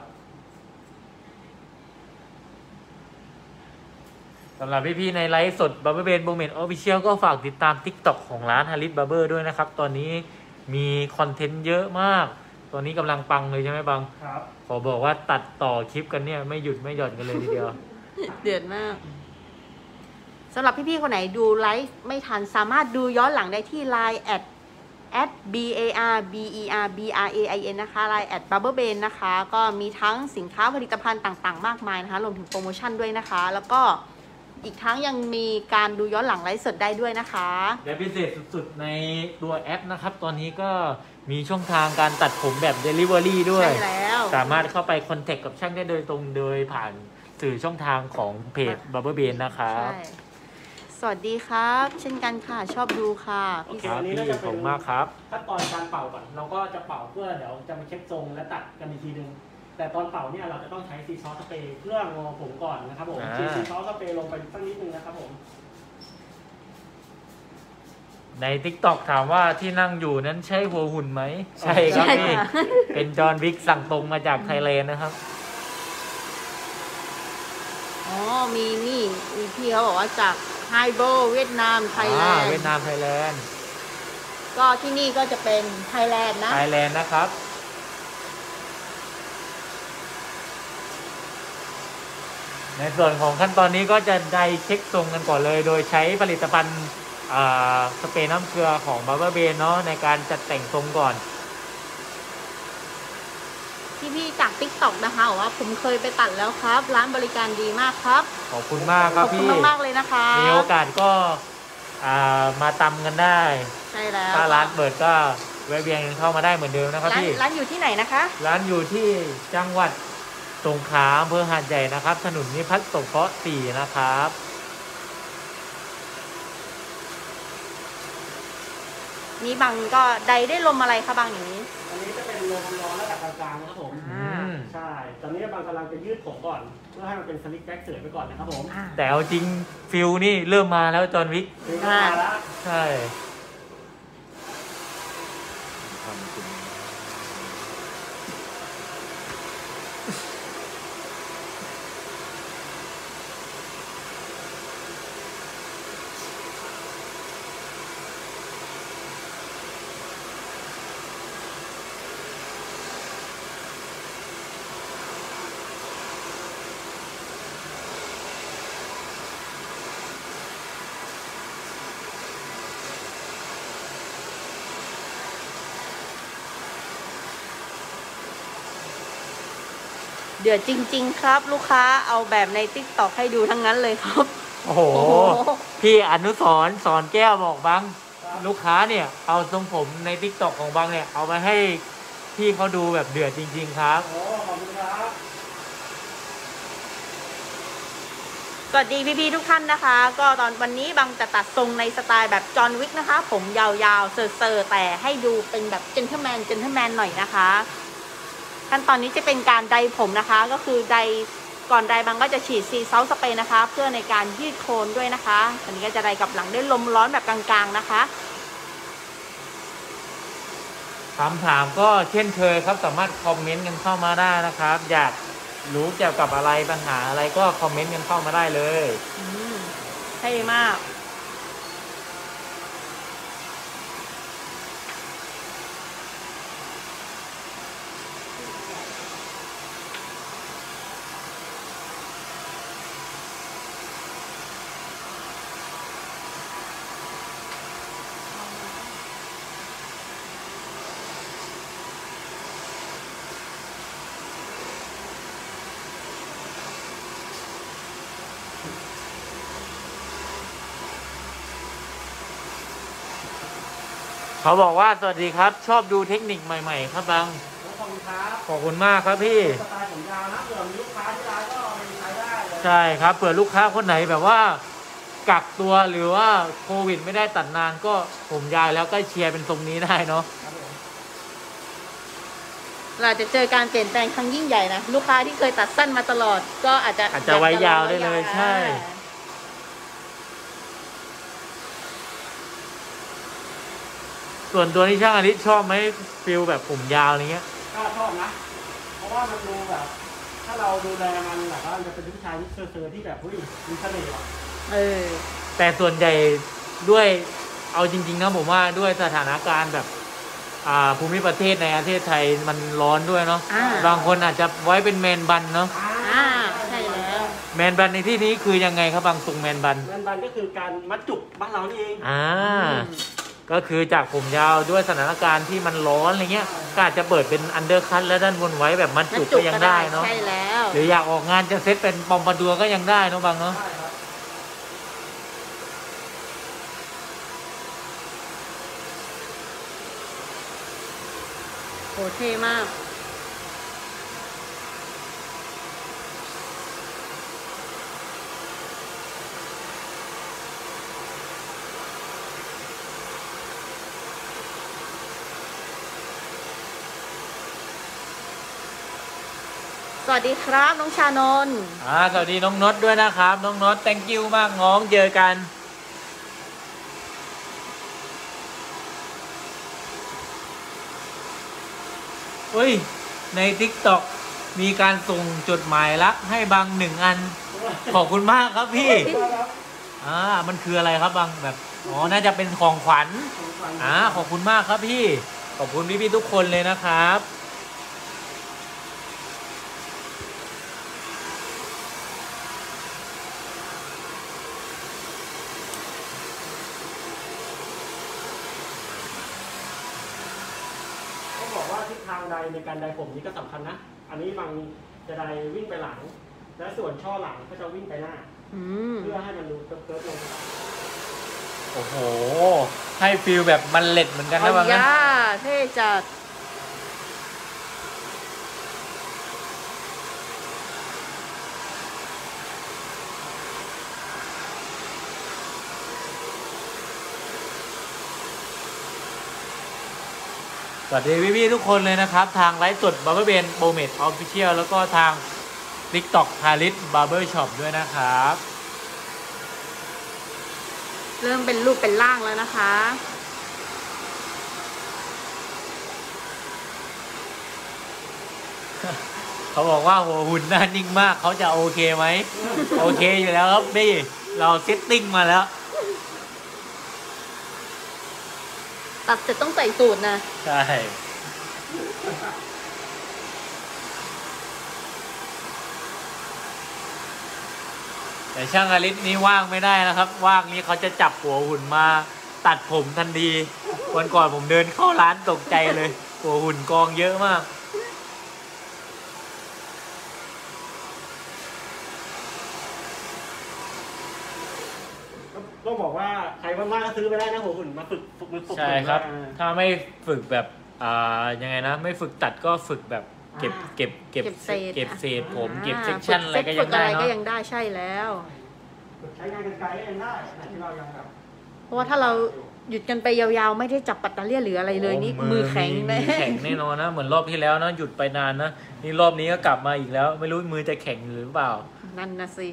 สำหรับพี่ๆในไลฟ์สด Barber Ben Moment Official ก็ฝากติดตาม ทิกตอก ของร้าน Haris Barber ด้วยนะครับตอนนี้มีคอนเทนต์เยอะมากตอนนี้กำลังปังเลยใช่ไหมบังครับขอบอกว่าตัดต่อคลิปกันเนี่ยไม่หยุดไม่หย่อนกันเลยทีเดียวเดือดมากสำหรับพี่ๆคนไหนดูไลฟ์ไม่ทันสามารถดูย้อนหลังได้ที่ ไลน์ แอด แอด b a r b e r b r a i n นะคะ ไลน์ แอด barber ben นะคะก็มีทั้งสินค้าผลิตภัณฑ์ต่างๆมากมายนะคะรวมถึงโปรโมชั่นด้วยนะคะแล้วก็อีกทั้งยังมีการดูย้อนหลังไลฟ์สดได้ด้วยนะคะและพิเศษสุดๆในตัวแอปนะครับตอนนี้ก็มีช่องทางการตัดผมแบบ Delivery ด้วยใช่แล้วสามารถเข้าไปคอนแทคกับช่างได้โดยตรงโดยผ่านสื่อช่องทางของเพจ Barber Ben นะครับสวัสดีครับเช่นกันค่ะชอบดูค่ะพี่ครับพี่ขอบคุณมากครับขั้นตอนการเป่าก่อนเราก็จะเป่าเพื่อเดี๋ยวจะมาเช็คทรงและตัดกันอีกทีนึงแต่ตอนเป่าเนี่ยเราจะต้องใช้ซีซอสสเปรย์เพื่องอผมก่อนนะครับผมฉีดซีซอสสเปรย์ลงไปสักนิดนึงนะครับผมใน ทิกตอก ถามว่าที่นั่งอยู่นั้นใช่หัวหุ่นไหมใช่ครับพี่เป็นจอห์นวิกสั่งตรงมาจากไทยแลนด์นะครับอ๋อมีนี่มีพี่เขาบอกว่าจากไฮโบเวียดนามไทยแลนด์เวียดนามไทยแลนด์ก็ที่นี่ก็จะเป็นไทยแลนด์นะไทยแลนด์นะครับในส่วนของขั้นตอนนี้ก็จะไดเช็คทรงกันก่อนเลยโดยใช้ผลิตภัณฑ์สเปรย์น้ำเกลือของ Barber Ben เนาะในการจัดแต่งทรงก่อนพี่พี่จาก ทิกตอก นะคะบอกว่าผมเคยไปตัดแล้วครับร้านบริการดีมากครับขอบคุณมากครับพี่ขอบคุณมากๆเลยนะคะมีโอกาสก็มาตำกันได้ใช่แล้วถ้าร้านเปิดก็แวะเวียนเข้ามาได้เหมือนเดิมนะครับพี่ร้านอยู่ที่ไหนนะคะร้านอยู่ที่จังหวัดสงขลาอำเภอหาดใหญ่นะครับถนนนิพัฒน์สงเคราะห์สี่นะครับนี่บังก็ใดได้ลมอะไรคะบังอย่างนี้อันนี้จะเป็นลมร้อนระดับกลางๆนะครับผมใช่ตอนนี้บังกำลังจะยืดผมก่อนเพื่อให้มันเป็นสลิกแบ็กเสือไปก่อนนะครับผมแต่เอาจริงฟิลนี่เริ่มมาแล้วจอห์นวิกมาแล้วใช่เดือดจริงๆครับลูกค้าเอาแบบใน ทิกตอก ให้ดูทั้งนั้นเลยครับโอ้โหพี่อนุสรณ์สอนแก้วบอกบังลูกค้าเนี่ยเอาทรงผมใน ทิกตอก ของบังเนี่ยเอามาให้พี่เขาดูแบบเดือดจริงๆครับโอ้ขอบคุณครับสวัสดีพี่ๆทุกท่านนะคะก็ตอนวันนี้บังจะตัดทรงในสไตล์แบบจอห์นวิกนะคะผมยาวๆเซอร์ๆแต่ให้ดูเป็นแบบเจนเทลแมนเจนเทลแมนหน่อยนะคะขั้นตอนนี้จะเป็นการไดผมนะคะก็คือไดก่อนไดบังก็จะฉีดซีซอสสเปรย์นะคะเพื่อในการยืดโคนด้วยนะคะตอนนี้ก็จะไดกับหลังด้วยลมร้อนแบบกลางๆนะคะคำถามก็เช่นเคยครับสามารถคอมเมนต์กันเข้ามาได้นะครับอยากรู้เกี่ยวกับอะไรปัญหาอะไรก็คอมเมนต์กันเข้ามาได้เลยอืมเท่มากเขาบอกว่าสวัสดีครับชอบดูเทคนิคใหม่ๆครับบังขอบคุณครับขอบคุณมากครับพี่สไตล์ผมยาวนะเผื่อมีลูกค้าที่ร้านก็ไปใช้ได้เลยใช่ครับเผื่อลูกค้าคนไหนแบบว่ากักตัวหรือว่าโควิดไม่ได้ตัดนานก็ผมยาวแล้วก็เชียร์เป็นทรงนี้ได้เนาะครับผมเราจะเจอการเปลี่ยนแปลงครั้งยิ่งใหญ่นะลูกค้าที่เคยตัดสั้นมาตลอดก็อาจจะอาจจะไว้ยาวได้เลยใช่ ส่วนตัวที่ช่างอาทิตย์ชอบไหมฟิลแบบผมยาวอะไรเงี้ยก็ชอบนะ เพราะว่ามันดูแบบ ถ้าเราดูแลมันแบบว่ามันจะเป็นผู้ชายที่เซอร์ๆที่แบบเฮ้ยมีเสน่ห์อะเออแต่ส่วนใหญ่ด้วยเอาจริงๆนะผมว่าด้วยสถานการณ์แบบอ่าภูมิประเทศในประเทศไทยมันร้อนด้วยเนาะอ่าบางคนอาจจะไว้เป็นแมนบันเนาะอ่าใช่แล้วแมนบันในที่นี้คือยังไงครับบางทรงแมนบันแมนบันก็คือการมัดจุกบ้านเรานี่เองอ่า ก็คือจากผมยาวด้วยสถานการณ์ที่มันร้อนอะไรเงี้ยก็อาจจะเปิดเป็นอันเดอร์คัทแล้วด้านบนไว้แบบมัดจุกก็ยังได้เนาะใช่แล้วหรืออยากออกงานจะเซตเป็นปอมปาดัวก็ยังได้เนาะบางเนาะใช่ครับโหเท่มากสวัสดีครับน้องชานนท์อ่าสวัสดีน้องนดด้วยนะครับ น้องนด thank you มากน้องเจอกันเฮ้ย ใน TikTok มีการส่งจดหมายรักให้บางหนึ่งอัน ขอบคุณมากครับพี่ อ่า มันคืออะไรครับบางแบบ อ๋อ น่าจะเป็นของขวัญ อ่า ขอบคุณมากครับพี่ ขอบคุณพี่ๆทุกคนเลยนะครับต้องบอกว่าทิศทางใดในการใดผมนี้ก็สำคัญนะ อันนี้บางจะใดวิ่งไปหลัง และส่วนช่อหลังก็จะวิ่งไปหน้าอืมเพื่อให้มันดูเติร์ดๆลงโอ้โห ให้ฟิลแบบมันเล็ดเหมือนกันเอานะบางนะย่าเท่จัดสวัสดีพี่ๆทุกคนเลยนะครับ ทางไลฟ์สด Barberben Bomet Official แล้วก็ทาง TikTok Harit Barber Shop ด้วยนะครับเริ่มเป็นรูปเป็นร่างแล้วนะคะเขาบอกว่าหัวหุ่นหน้านิ่งมากเขาจะโอเคไหม โอเคอยู่แล้วครับพี่ เราเซตติ้งมาแล้วตัดเสร็จต้องใส่สูตรนะใช่ แต่ช่างอลิสนี่ว่างไม่ได้นะครับ ว่างนี้เขาจะจับหัวหุ่นมาตัดผมทันที วันก่อนผมเดินเข้าร้านตกใจเลย หัวหุ่นกองเยอะมากก็บอกว่าใครว่างๆก็ซื้อไปได้นะหัวหุ่นมาฝึกฝึกมือฝึกใช่ครับอ่าถ้าไม่ฝึกแบบอ่ายังไงนะ ไม่ฝึกตัดก็ฝึกแบบเก็บอ่าเก็บเก็บเก็บเศษเก็บเศษผมอ่าเก็บเซกชันอะไรก็ยังได้ฝึอะไรเนาะก็ยังได้ใช่แล้วฝึกใช้งานกันไกลก็ยังได้อันที่เรายังแบบเพราะว่าถ้าเราหยุดกันไปยาวๆ ไม่ได้จับปัตเตอร์เลียนหรืออะไรเลยนี่โมือแข็งเลยมือแข็งแน่นอนนะ เหมือนรอบที่แล้วนะหยุดไปนานนะนี่รอบนี้ก็กลับมาอีกแล้ว ไม่รู้มือจะแข็งหรือเปล่านั่นนะสิ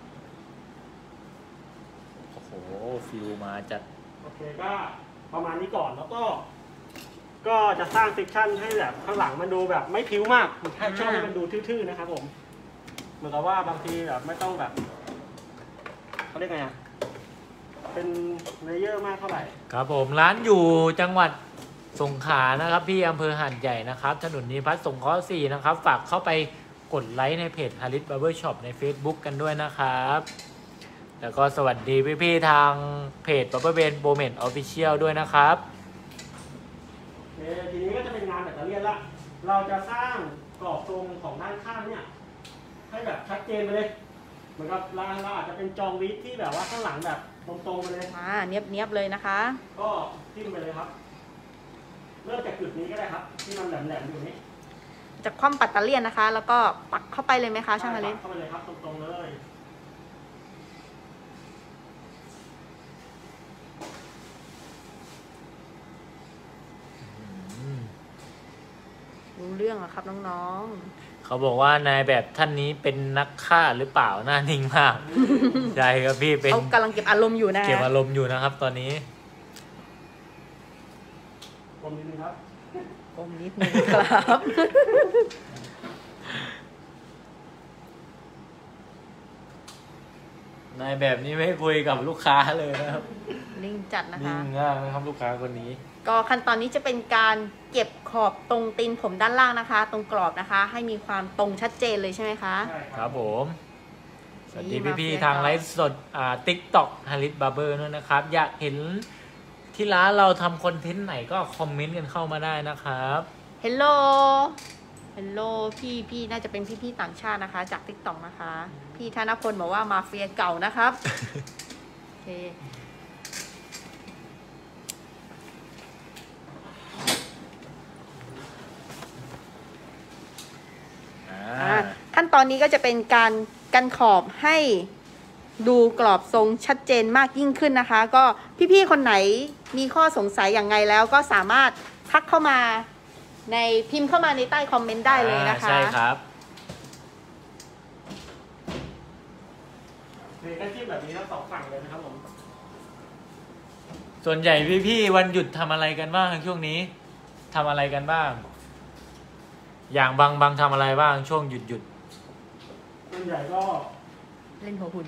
โอ้โหฟิวมาจัดโอเคก็ประมาณนี้ก่อนแล้วก็ ก็จะสร้างเซกชันให้แบบข้างหลังมันดูแบบไม่พิ้วมากให้ชอบให้มันดูทื่อๆนะครับผม เหมือนกับว่าบางทีแบบไม่ต้องแบบเขาเรียกไงอ่ะเป็นเลเยอร์มากเท่าไหร่ครับผมร้านอยู่จังหวัดสงขลานะครับพี่อำเภอหาดใหญ่นะครับถนนนิพัฒน์สงเคราะห์สี่นะครับฝากเข้าไปกดไลค์ในเพจ Harit Barber Shop ใน Facebook กันด้วยนะครับ แล้วก็สวัสดีพี่ๆทางเพจ Barberben Bomet Official ด้วยนะครับโอเคทีนี้ก็จะเป็นงานแบตเตอรี่ละ เราจะสร้างกรอบทรงของด้านข้างเนี่ยให้แบบชัดเจนไปเลย เหมือนกับเราเราอาจจะเป็นจองวิทที่แบบว่าข้างหลังแบบตรงๆไปเลยอ่าเนียบเนียบๆเลยนะคะก็ทิ่มไปเลยครับ เริ่มจากจุดนี้ก็ได้ครับ ที่มันแหลมๆอยู่นี้จะคว่ำปัตเตอร์เลียนนะคะ แล้วก็ปักเข้าไปเลยไหมคะช่างอลิสเข้าไปเลยครับตรงๆเลยรื่องอะครับน้องเขาบอกว่านายแบบท่านนี้เป็นนักฆ่าหรือเปล่าหน้านิ่งมาก ใช่ครับพี่ๆเป็นเขากำลังเก็บอารมณ์อยู่นะเก็บอารมณ์อยู่นะครับ ตอนนี้ผมนิดนึงครับอมนิดนึงครับนายแบบนี้ไม่คุยกับลูกค้าเลยนะครับนิ่งจัดนะนิ่คะงมากนะครับลูกค้าคนนี้ก็ขั้นตอนนี้จะเป็นการเก็บขอบตรงตีนผมด้านล่างนะคะ ตรงกรอบนะคะ ให้มีความตรงชัดเจนเลยใช่ไหมคะใช่ครับผม สวัสดีนี่พี่มาๆทางไลฟ์สดอ่าติ๊กต็อกฮาริสบาร์เบอร์ด้วยนะครับ อยากเห็นที่ร้านเราทำคอนเทนต์ไหนก็คอมเมนต์กันเข้ามาได้นะครับเฮลโลเฮลโลพี่พี่น่าจะเป็นพี่พี่ต่างชาตินะคะ จากติ๊กต็อกนะคะ พี่ธนพลบอกว่ามาเฟียเก่านะครับ โอเคอ่าอ่ะขั้นตอนนี้ก็จะเป็นการกันขอบให้ดูกรอบทรงชัดเจนมากยิ่งขึ้นนะคะ ก็พี่ๆคนไหนมีข้อสงสัยอย่างไงแล้วก็สามารถทักเข้ามาในพิมพ์เข้ามาในใต้คอมเมนต์ได้เลยนะคะใช่ครับมีการจิ้มแบบนี้ทั้งสองฝั่งเลยนะครับผมส่วนใหญ่พี่ๆวันหยุดทำอะไรกันบ้างช่วงนี้ทำอะไรกันบ้าง อย่างบางบางทำอะไรบ้างช่วงหยุดหยุดส่วนใหญ่ก็เล่นหัวหุ่น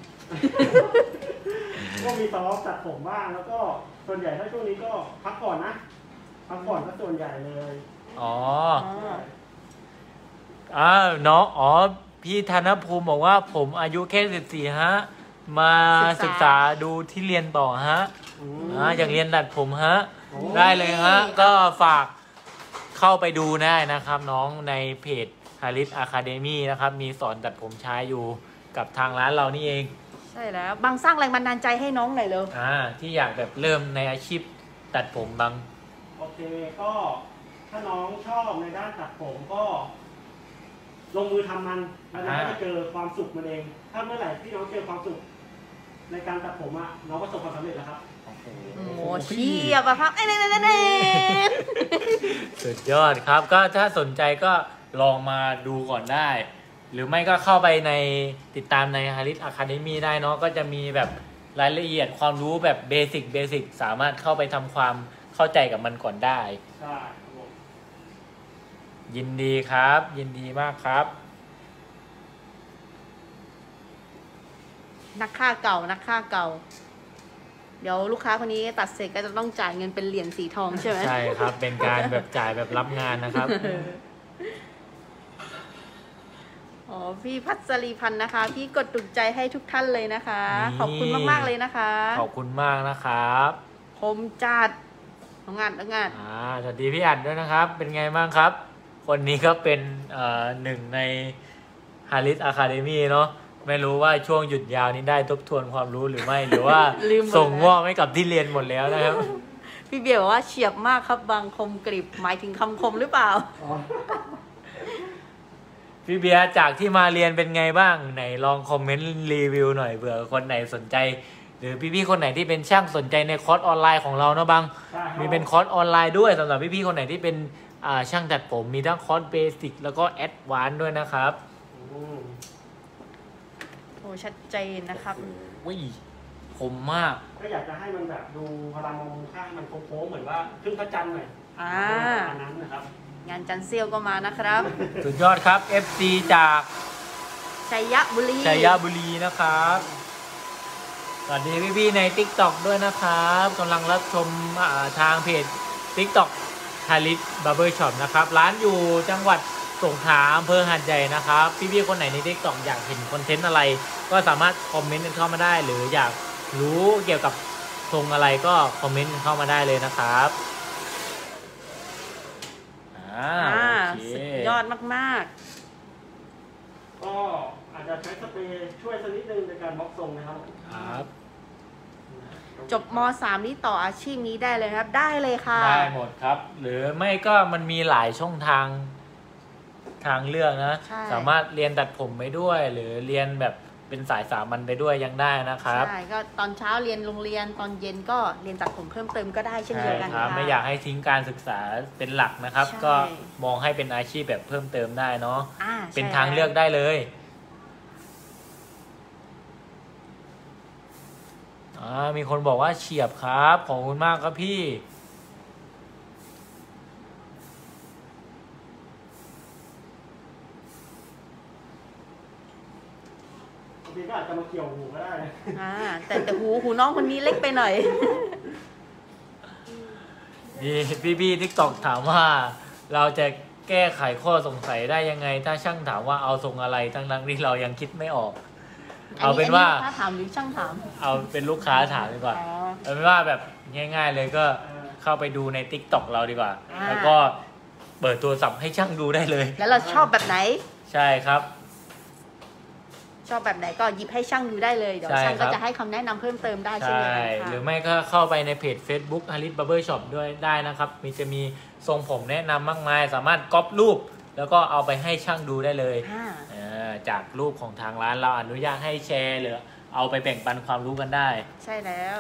ก็มีซ้อมตัดผมบ้างแล้วก็ส่วนใหญ่ถ้าช่วงนี้ก็พักผ่อนนะพักผ่อนก็ส่วนใหญ่เลยอ๋ออ๋ออ้าวน้องอ๋อพี่ธนภูมิบอกว่าผมอายุแค่สิบสี่ฮะ มาศึกษาดูที่เรียนต่อฮะอืมอ่าอยากเรียนดัดผมฮะโอ้ได้เลยฮะ ก็ฝากเข้าไปดูได้นะครับ น้องในเพจ Haris Academy นะครับ มีสอนดัดผมชายอยู่กับทางร้านเรานี่เองใช่แล้วบางสร้างแรงบันดาลใจให้น้องหน่อยเลยอ่าที่อยากแบบเริ่มในอาชีพตัดผมบางโอเคก็ถ้าน้องชอบในด้านตัดผมก็ ลงมือทำมันแล้วน้องก็จะเจอความสุขมันเอง ถ้าเมื่อไหร่ที่น้องเจอความสุขในการตัดผมอะน้องประสบความสำเร็จแล้วครับโอ้โหเชียบอะครับเอ้ยเน่เน่เน่เน่สุดยอดครับ ก็ถ้าสนใจก็ลองมาดูก่อนได้ หรือไม่ก็เข้าไปในติดตามใน Haris Academy ได้เนาะก็จะมีแบบรายละเอียดความรู้แบบเบสิกเบสิกสามารถเข้าไปทำความเข้าใจกับมันก่อนได้ใช่ครับผมยินดีครับ ยินดีมากครับนักฆ่าเก่านักฆ่าเก่า เดี๋ยวลูกค้าคนนี้ตัดเสร็จก็จะต้องจ่ายเงินเป็นเหรียญสีทองใช่ไหมใช่ครับ เป็นการแบบจ่ายแบบรับงานนะครับอ๋อพี่พัชรีพันธ์นะคะ พี่กดถูกใจให้ทุกท่านเลยนะคะนี่ขอบคุณมากๆเลยนะคะขอบคุณมากนะครับผมจัดน้องงานน้องงานอ่าสวัสดีพี่อัดด้วยนะครับ เป็นไงบ้างครับ คนนี้ก็เป็นเอ่อหนึ่งใน Haris Academy เนาะไม่รู้ว่าช่วงหยุดยาวนี้ได้ทบทวนความรู้หรือไม่ หรือว่าลืมหมดส่งแล้วมอบให้กับที่เรียนหมดแล้วนะครับพี่เบียร์บอกว่าเฉียบมากครับบางคมกริบหมายถึงคำคมหรือเปล่าอ๋อพี่เบียร์จากที่มาเรียนเป็นไงบ้างไหนลองคอมเมนต์รีวิวหน่อยเผื่อคนไหนสนใจ หรือพี่ๆคนไหนที่เป็นช่างสนใจในคอร์สออนไลน์ของเราเนาะบังใช่ครับมีเป็นคอร์สออนไลน์ด้วยสำหรับพี่ๆคนไหนที่เป็นอ่าช่างตัดผมมีทั้งคอร์สเบสิกแล้วก็แอดวานซ์ด้วยนะครับอืมโอ้ชัดเจนนะครับวิคมมากก็อยากจะให้มันแบบดูพลังมองข้างมันโค้งๆเหมือนว่าขึ้นพระจันทร์หน่อยอ่าประมาณนั้นนะครับงานจันเซียวก็มานะครับสุดยอดครับ เอฟ ซี จากชัยบุรีชัยบุรีนะครับสวัสดีพี่ๆใน TikTok ด้วยนะครับกำลังรับชมอ่าทางเพจ TikTok Haris Barber Shop นะครับ ร้านอยู่จังหวัดสงขลาอำเภอหาดใหญ่นะครับ พี่ๆคนไหนใน TikTok อยากเห็นคอนเทนต์อะไร ก็สามารถคอมเมนต์กันเข้ามาได้ หรืออยากรู้เกี่ยวกับทรงอะไรก็คอมเมนต์กันเข้ามาได้เลยนะครับอ่าอ่าโอเคสุดยอดมากก็อาจจะใช้สเปรย์ช่วยสักนิดนึงในการบล็อกทรงนะครับครับๆ จบม สาม นี้ต่ออาชีพนี้ได้เลยครับ ได้เลยค่ะได้หมดครับ หรือไม่ก็มันมีหลายช่องทางทางเลือกนะใช่สามารถเรียนตัดผมไปด้วย หรือเรียนแบบเป็นสายสามัญไปด้วยยังได้นะครับใช่ก็ตอนเช้าเรียนโรงเรียนตอนเย็นก็เรียนตัดผมเพิ่มเติมก็ได้เช่นเดียวกันใช่ครับค่ะไม่อยากให้ทิ้งการศึกษาเป็นหลักนะครับใช่ก็มองให้เป็นอาชีพแบบเพิ่มเติมได้เนาะอ่าเป็นใช่ทางเลือกได้เลยอ่ามีคนบอกว่าเฉียบครับขอบคุณมากครับพี่บางทีก็อาจจะมาเกี่ยวหูก็ได้นะอ่าแต่แต่หูหูน้องคนนี้เล็กไปหน่อยนี่พี่พี่ทิกตอกถามว่าเราจะแก้ไขข้อสงสัยได้ยังไง ถ้าช่างถามว่าเอาทรงอะไรทั้งนั้นที่เรายังคิดไม่ออก เอาเป็นว่าถ้าถามหรือช่างถามเอาเป็นลูกค้าถามดีกว่าอ๋อเอาเป็นว่าแบบง่ายๆเลยก็เข้าไปดูใน ทิกตอก เราดีกว่าอ่าแล้วก็เปิดโทรศัพท์ให้ช่างดูได้เลยแล้วเราชอบแบบไหนใช่ครับชอบแบบไหนก็หยิบให้ช่างดูได้เลยเดี๋ยวใช่ช่างครัก็บจะให้คำแนะนำเพิ่มเติมได้เช่นใช่เดียวกันค่ะหรือไม่ก็เข้าไปในเพจ Facebook Harit Barber Shop ด้วยได้นะครับ มีจะมีทรงผมแนะนำมากมาย สามารถก๊อปรูป แล้วก็เอาไปให้ช่างดูได้เลยอ่าอ่าจากรูปของทางร้านเราอนุญาตให้แชร์หรือเอาไปแบ่งปันความรู้กันได้ใช่แล้ว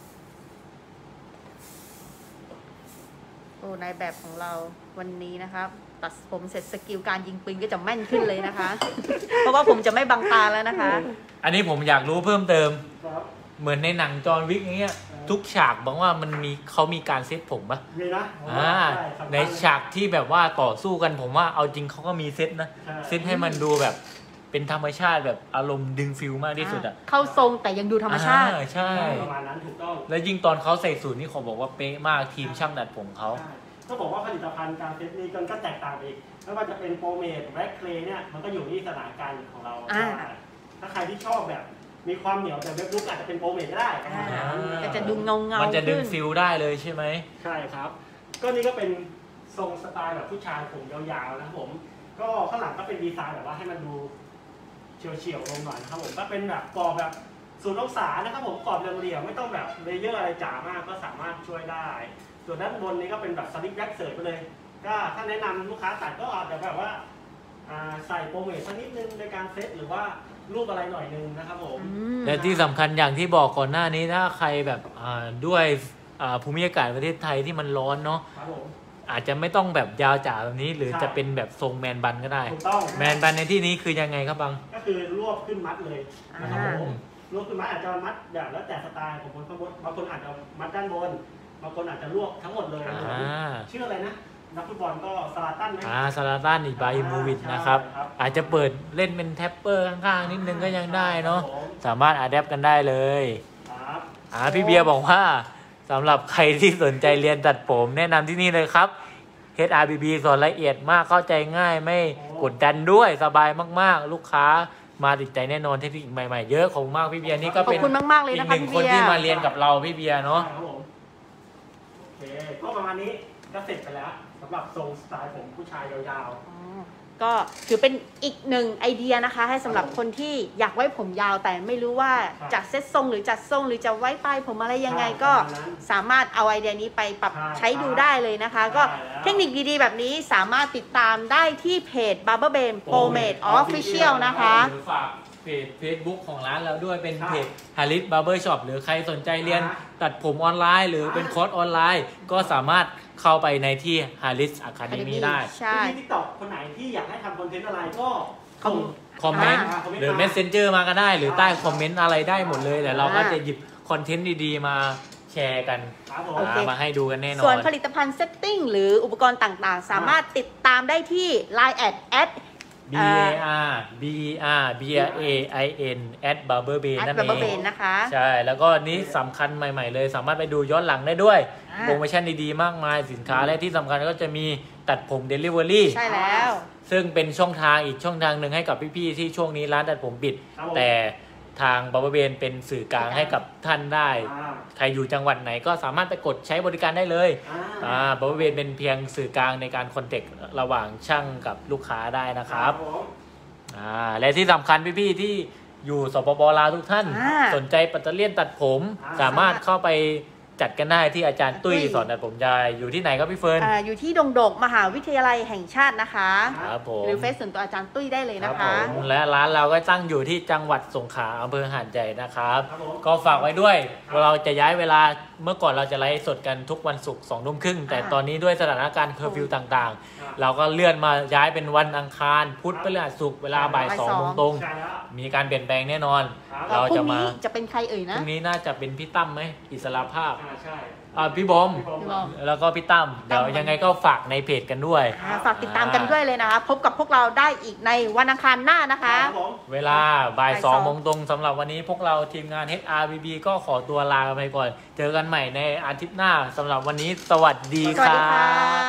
โอ้นายแบบของเราวันนี้นะครับ ตัดผมเสร็จสกิลการยิงปืนก็จะแม่นขึ้นเลยนะคะ เพราะว่าผมจะไม่บังตาแล้วนะคะอันนี้ผมอยากรู้เพิ่มเติมครับเหมือนในหนังจอห์นวิกอย่างเงี้ย ทุกฉากบอกว่ามันมีเขามีการเซตผมปะมีนะอ่าใช่สำคัญในฉากที่แบบว่าต่อสู้กันผมว่าเอาจริงเขาก็มีเซตนะใช่เซตให้มันดูแบบเป็นธรรมชาติแบบอารมณ์ดึงฟิลมากที่สุดอ่ะเข้าทรงแต่ยังดูธรรมชาติอ่ใช่ประมาณนั้นถูกต้องแล้วยิ่งตอนเขาใส่สูทนี่เขาบอกว่าเป๊ะมากทีมช่างดัดผมเขาใช่ก็บอกว่าผลิตภัณฑ์การเซตนี้กันก็แตกต่างไปอีกไม่ว่าจะเป็นโปรเมดแบล็คเคลเนี่ยมันก็อยู่ที่สถานการณ์ของเราอ่าว่าถ้าใครที่ชอบแบบมีความเหนียวแต่เว็บลุกอาจจะเป็นโปรเมดก็ได้ประมาณนั้นก็จะดูเงาเงามันจะดึงขึ้นฟิลได้เลยใช่ไหมใช่ครับ ก็นี่ก็เป็นทรงสไตล์แบบผู้ชายผมยาวๆนะครับผม ก็ข้างหลังก็เป็นดีไซน์แบบว่าให้มันดูเฉียวๆลงหน่อยนะครับผมก็เป็นแบบกรอบแบบศูนย์องศานะครับผมกรอบเหลี่ยมๆไม่ต้องแบบเลเยอร์อะไรจ๋ามากก็สามารถช่วยได้ ส่วนด้านบนนี้ก็เป็นแบบสลิปแบ็กเสิร์ฟไปเลย ก็ถ้าแนะนำลูกค้าตัดก็อาจจะแบบว่าอ่าใส่โปรเมทสักนิดนึงในการเซตหรือว่ารูปอะไรหน่อยนึงนะครับผมอืมและที่สำคัญอย่างที่บอกก่อนหน้านี้ถ้าใครแบบอ่าด้วยอ่าภูมิอากาศประเทศไทยที่มันร้อนเนาะครับผมอาจจะไม่ต้องแบบยาวจ๋าแบบนี้ หรือใช่จะเป็นแบบทรงแมนบันก็ได้ถูกต้องแมนบันในที่นี้คือยังไงครับบังก็คือรวบขึ้นมัดเลยนะครับผอ่ามรวบขึ้นมัดอาจจะมัดแบบแล้วแต่สไตล์ของคนข้างบนบางคนอาจจะมัดด้านบนบางคนอาจจะรวบทั้งหมดเลยนะครับผมอ่าชื่ออะไรนะนักฟุตบอลก็สลาตันไหมอ่าซาลาตันอิบราฮิโมวิชนะครับใช่ครับอาจจะเปิดเล่นเป็นแท็ปเปอร์ข้างๆนิดนึงก็ยังได้เนาะครับผมสามารถอัดแอปกันได้เลยครับอ่าพี่เบียร์บอกว่าสำหรับใครที่สนใจเรียนตัดผมแนะนำที่นี่เลยครับ เอช อาร์ บี บี สอนละเอียดมากเข้าใจง่ายไม่กดดันด้วยสบายมากๆ ลูกค้ามาติดใจแน่นอนเทคนิคใหม่ๆ เยอะของมากพี่เบียร์นี่ก็ขอบเป็นคุณมาก ๆ เลยอีนะกหคะนึ่งพี่คนเบียที่ร์มาเรียนกับเราพี่เบียร์เนาะใช่ครับผมโอเคก็ประมาณนี้ก็เสร็จไปแล้วสำหรับทรงสไตล์ผมผู้ชายยาวอ๋อก็ถือเป็นอีกหนึ่งไอเดียนะคะ ให้สำหรับคนที่อยากไว้ผมยาวแต่ไม่รู้ว่าครับจะเซ็ตทรงหรือจัดทรงหรือจะไว้ปลายผมอะไรยังไงใช่ก็ประมาณนั้นสามารถเอาไอเดียนี้ไปปรับใช่ใช้ดูได้เลยนะคะ ก็ใช่แล้วเทคนิคดีๆ แบบนี้สามารถติดตามได้ที่เพจ Barber b a m Pomade Official นะคะหรือฝากเพจ Facebook ของร้านเราด้วยเป็นใช่เพจ Harit Barber Shop หรือใครสนใจเรียนอ่าตัดผมออนไลน์ หรือเป็นคอร์สออนไลน์ ก็สามารถเข้าไปในที่ Harit Academy ได้ใช่ที่ติ๊กต็อกคนไหนที่อยากให้ทำคอนเทนต์อะไรก็คอมส่งคอมเมนต์อ่าคอมเมนต์หรือมา Messenger มาก็ได้ หรือใต้อ่าคอมเมนต์อะไรได้หมดเลยแต่เราก็อ่าจะหยิบคอนเทนต์ดีๆ มาแชร์กันครับผมโอเคอ่ามาให้ดูกันแน่นอนส่วนผลิตภัณฑ์เซตติ้งหรืออุปกรณ์ต่างๆ สามารถติดตามได้ที่ ไลน์ แอด แอด B A R B E R B R A I N at barber bay แอดนั่นบับเอเบิลเบงนนะคะใช่ แล้วก็นี้สำคัญใหม่ๆเลย สามารถไปดูย้อนหลังได้ด้วยอ่าโปรโมชั่นดีๆ มากมายสินค้าและที่สำคัญก็จะมีตัดผม Delivery ใช่แล้วซึ่งเป็นช่องทางอีกช่องทางหนึ่งให้กับพี่ๆที่ช่วงนี้ร้านตัดผมปิดครับผมแต่ทางบาร์เบอร์เบนเป็นสื่อกลางให้กับท่านได้อ่าใครอยู่จังหวัดไหนก็สามารถไปกดใช้บริการได้เลยอ่าอ่าบาร์เบอร์เบนเป็นเพียงสื่อกลางในการคอนแทคระหว่างช่างกับลูกค้าได้นะครับผมอ่าและที่สำคัญพี่ๆที่อยู่สปปลาวทุกท่านอ่าสนใจปัตเตอร์เลียนตัดผมอ่าสามารถเข้าไปจัดกันได้ที่อาจารย์ตุ้ยสอนตัดผมยายอยู่ที่ไหนครับพี่เฟิร์นอ่าอยู่ที่ดงดกมหาวิทยาลัยแห่งชาตินะคะครับผมหรือเฟซส่วนตัวอาจารย์ตุ้ยได้เลยคนะรับคะผมและร้านเราก็ตั้งอยู่ที่จังหวัดสงขลาอำเภอหาดใหญ่นะครับครับผมก็ฝากไว้ด้วยเราจะย้ายเวลาเมื่อก่อนเราจะไลฟ์สดกันทุกวันศุกร์สองทุ่มครึ่งแต่ตอนนี้ด้วยสถานการณ์เคอร์ฟิวต่างๆ เราก็เลื่อนมาย้ายเป็นวันอังคารพุธพฤหัสศุกร์เวลาบ่ายสองโมงตรงใช่แล้วมีการเปลี่ยนแปลงแน่นอนครับเราพรุ่จะงมานี้จะเป็นใครเอ่ยพนะรุ่งนี้น่าจะเป็นพี่ตั้มไหมอิสระภาพอ่าใช่อ่าพี่บอมพี่บอมพี่บอมแล้วก็พี่ตั้มเดี๋ยวยังไงก็ฝากในเพจกันด้วยอ่าฝากติดตามกันด้วยเลยนะคะ พบกับพวกเราได้อีกในวันอังคารหน้านะคะครับผมเวลาบ่ายบ่ายสองสองโมงตรงสำหรับวันนี้พวกเราทีมงาน เอช อาร์ บี บี ก็ขอตัวลาไปก่อน เจอกันใหม่ในอาทิตย์หน้าสำหรับวันนี้สวัสดีสวัสคดีรัค่ะบ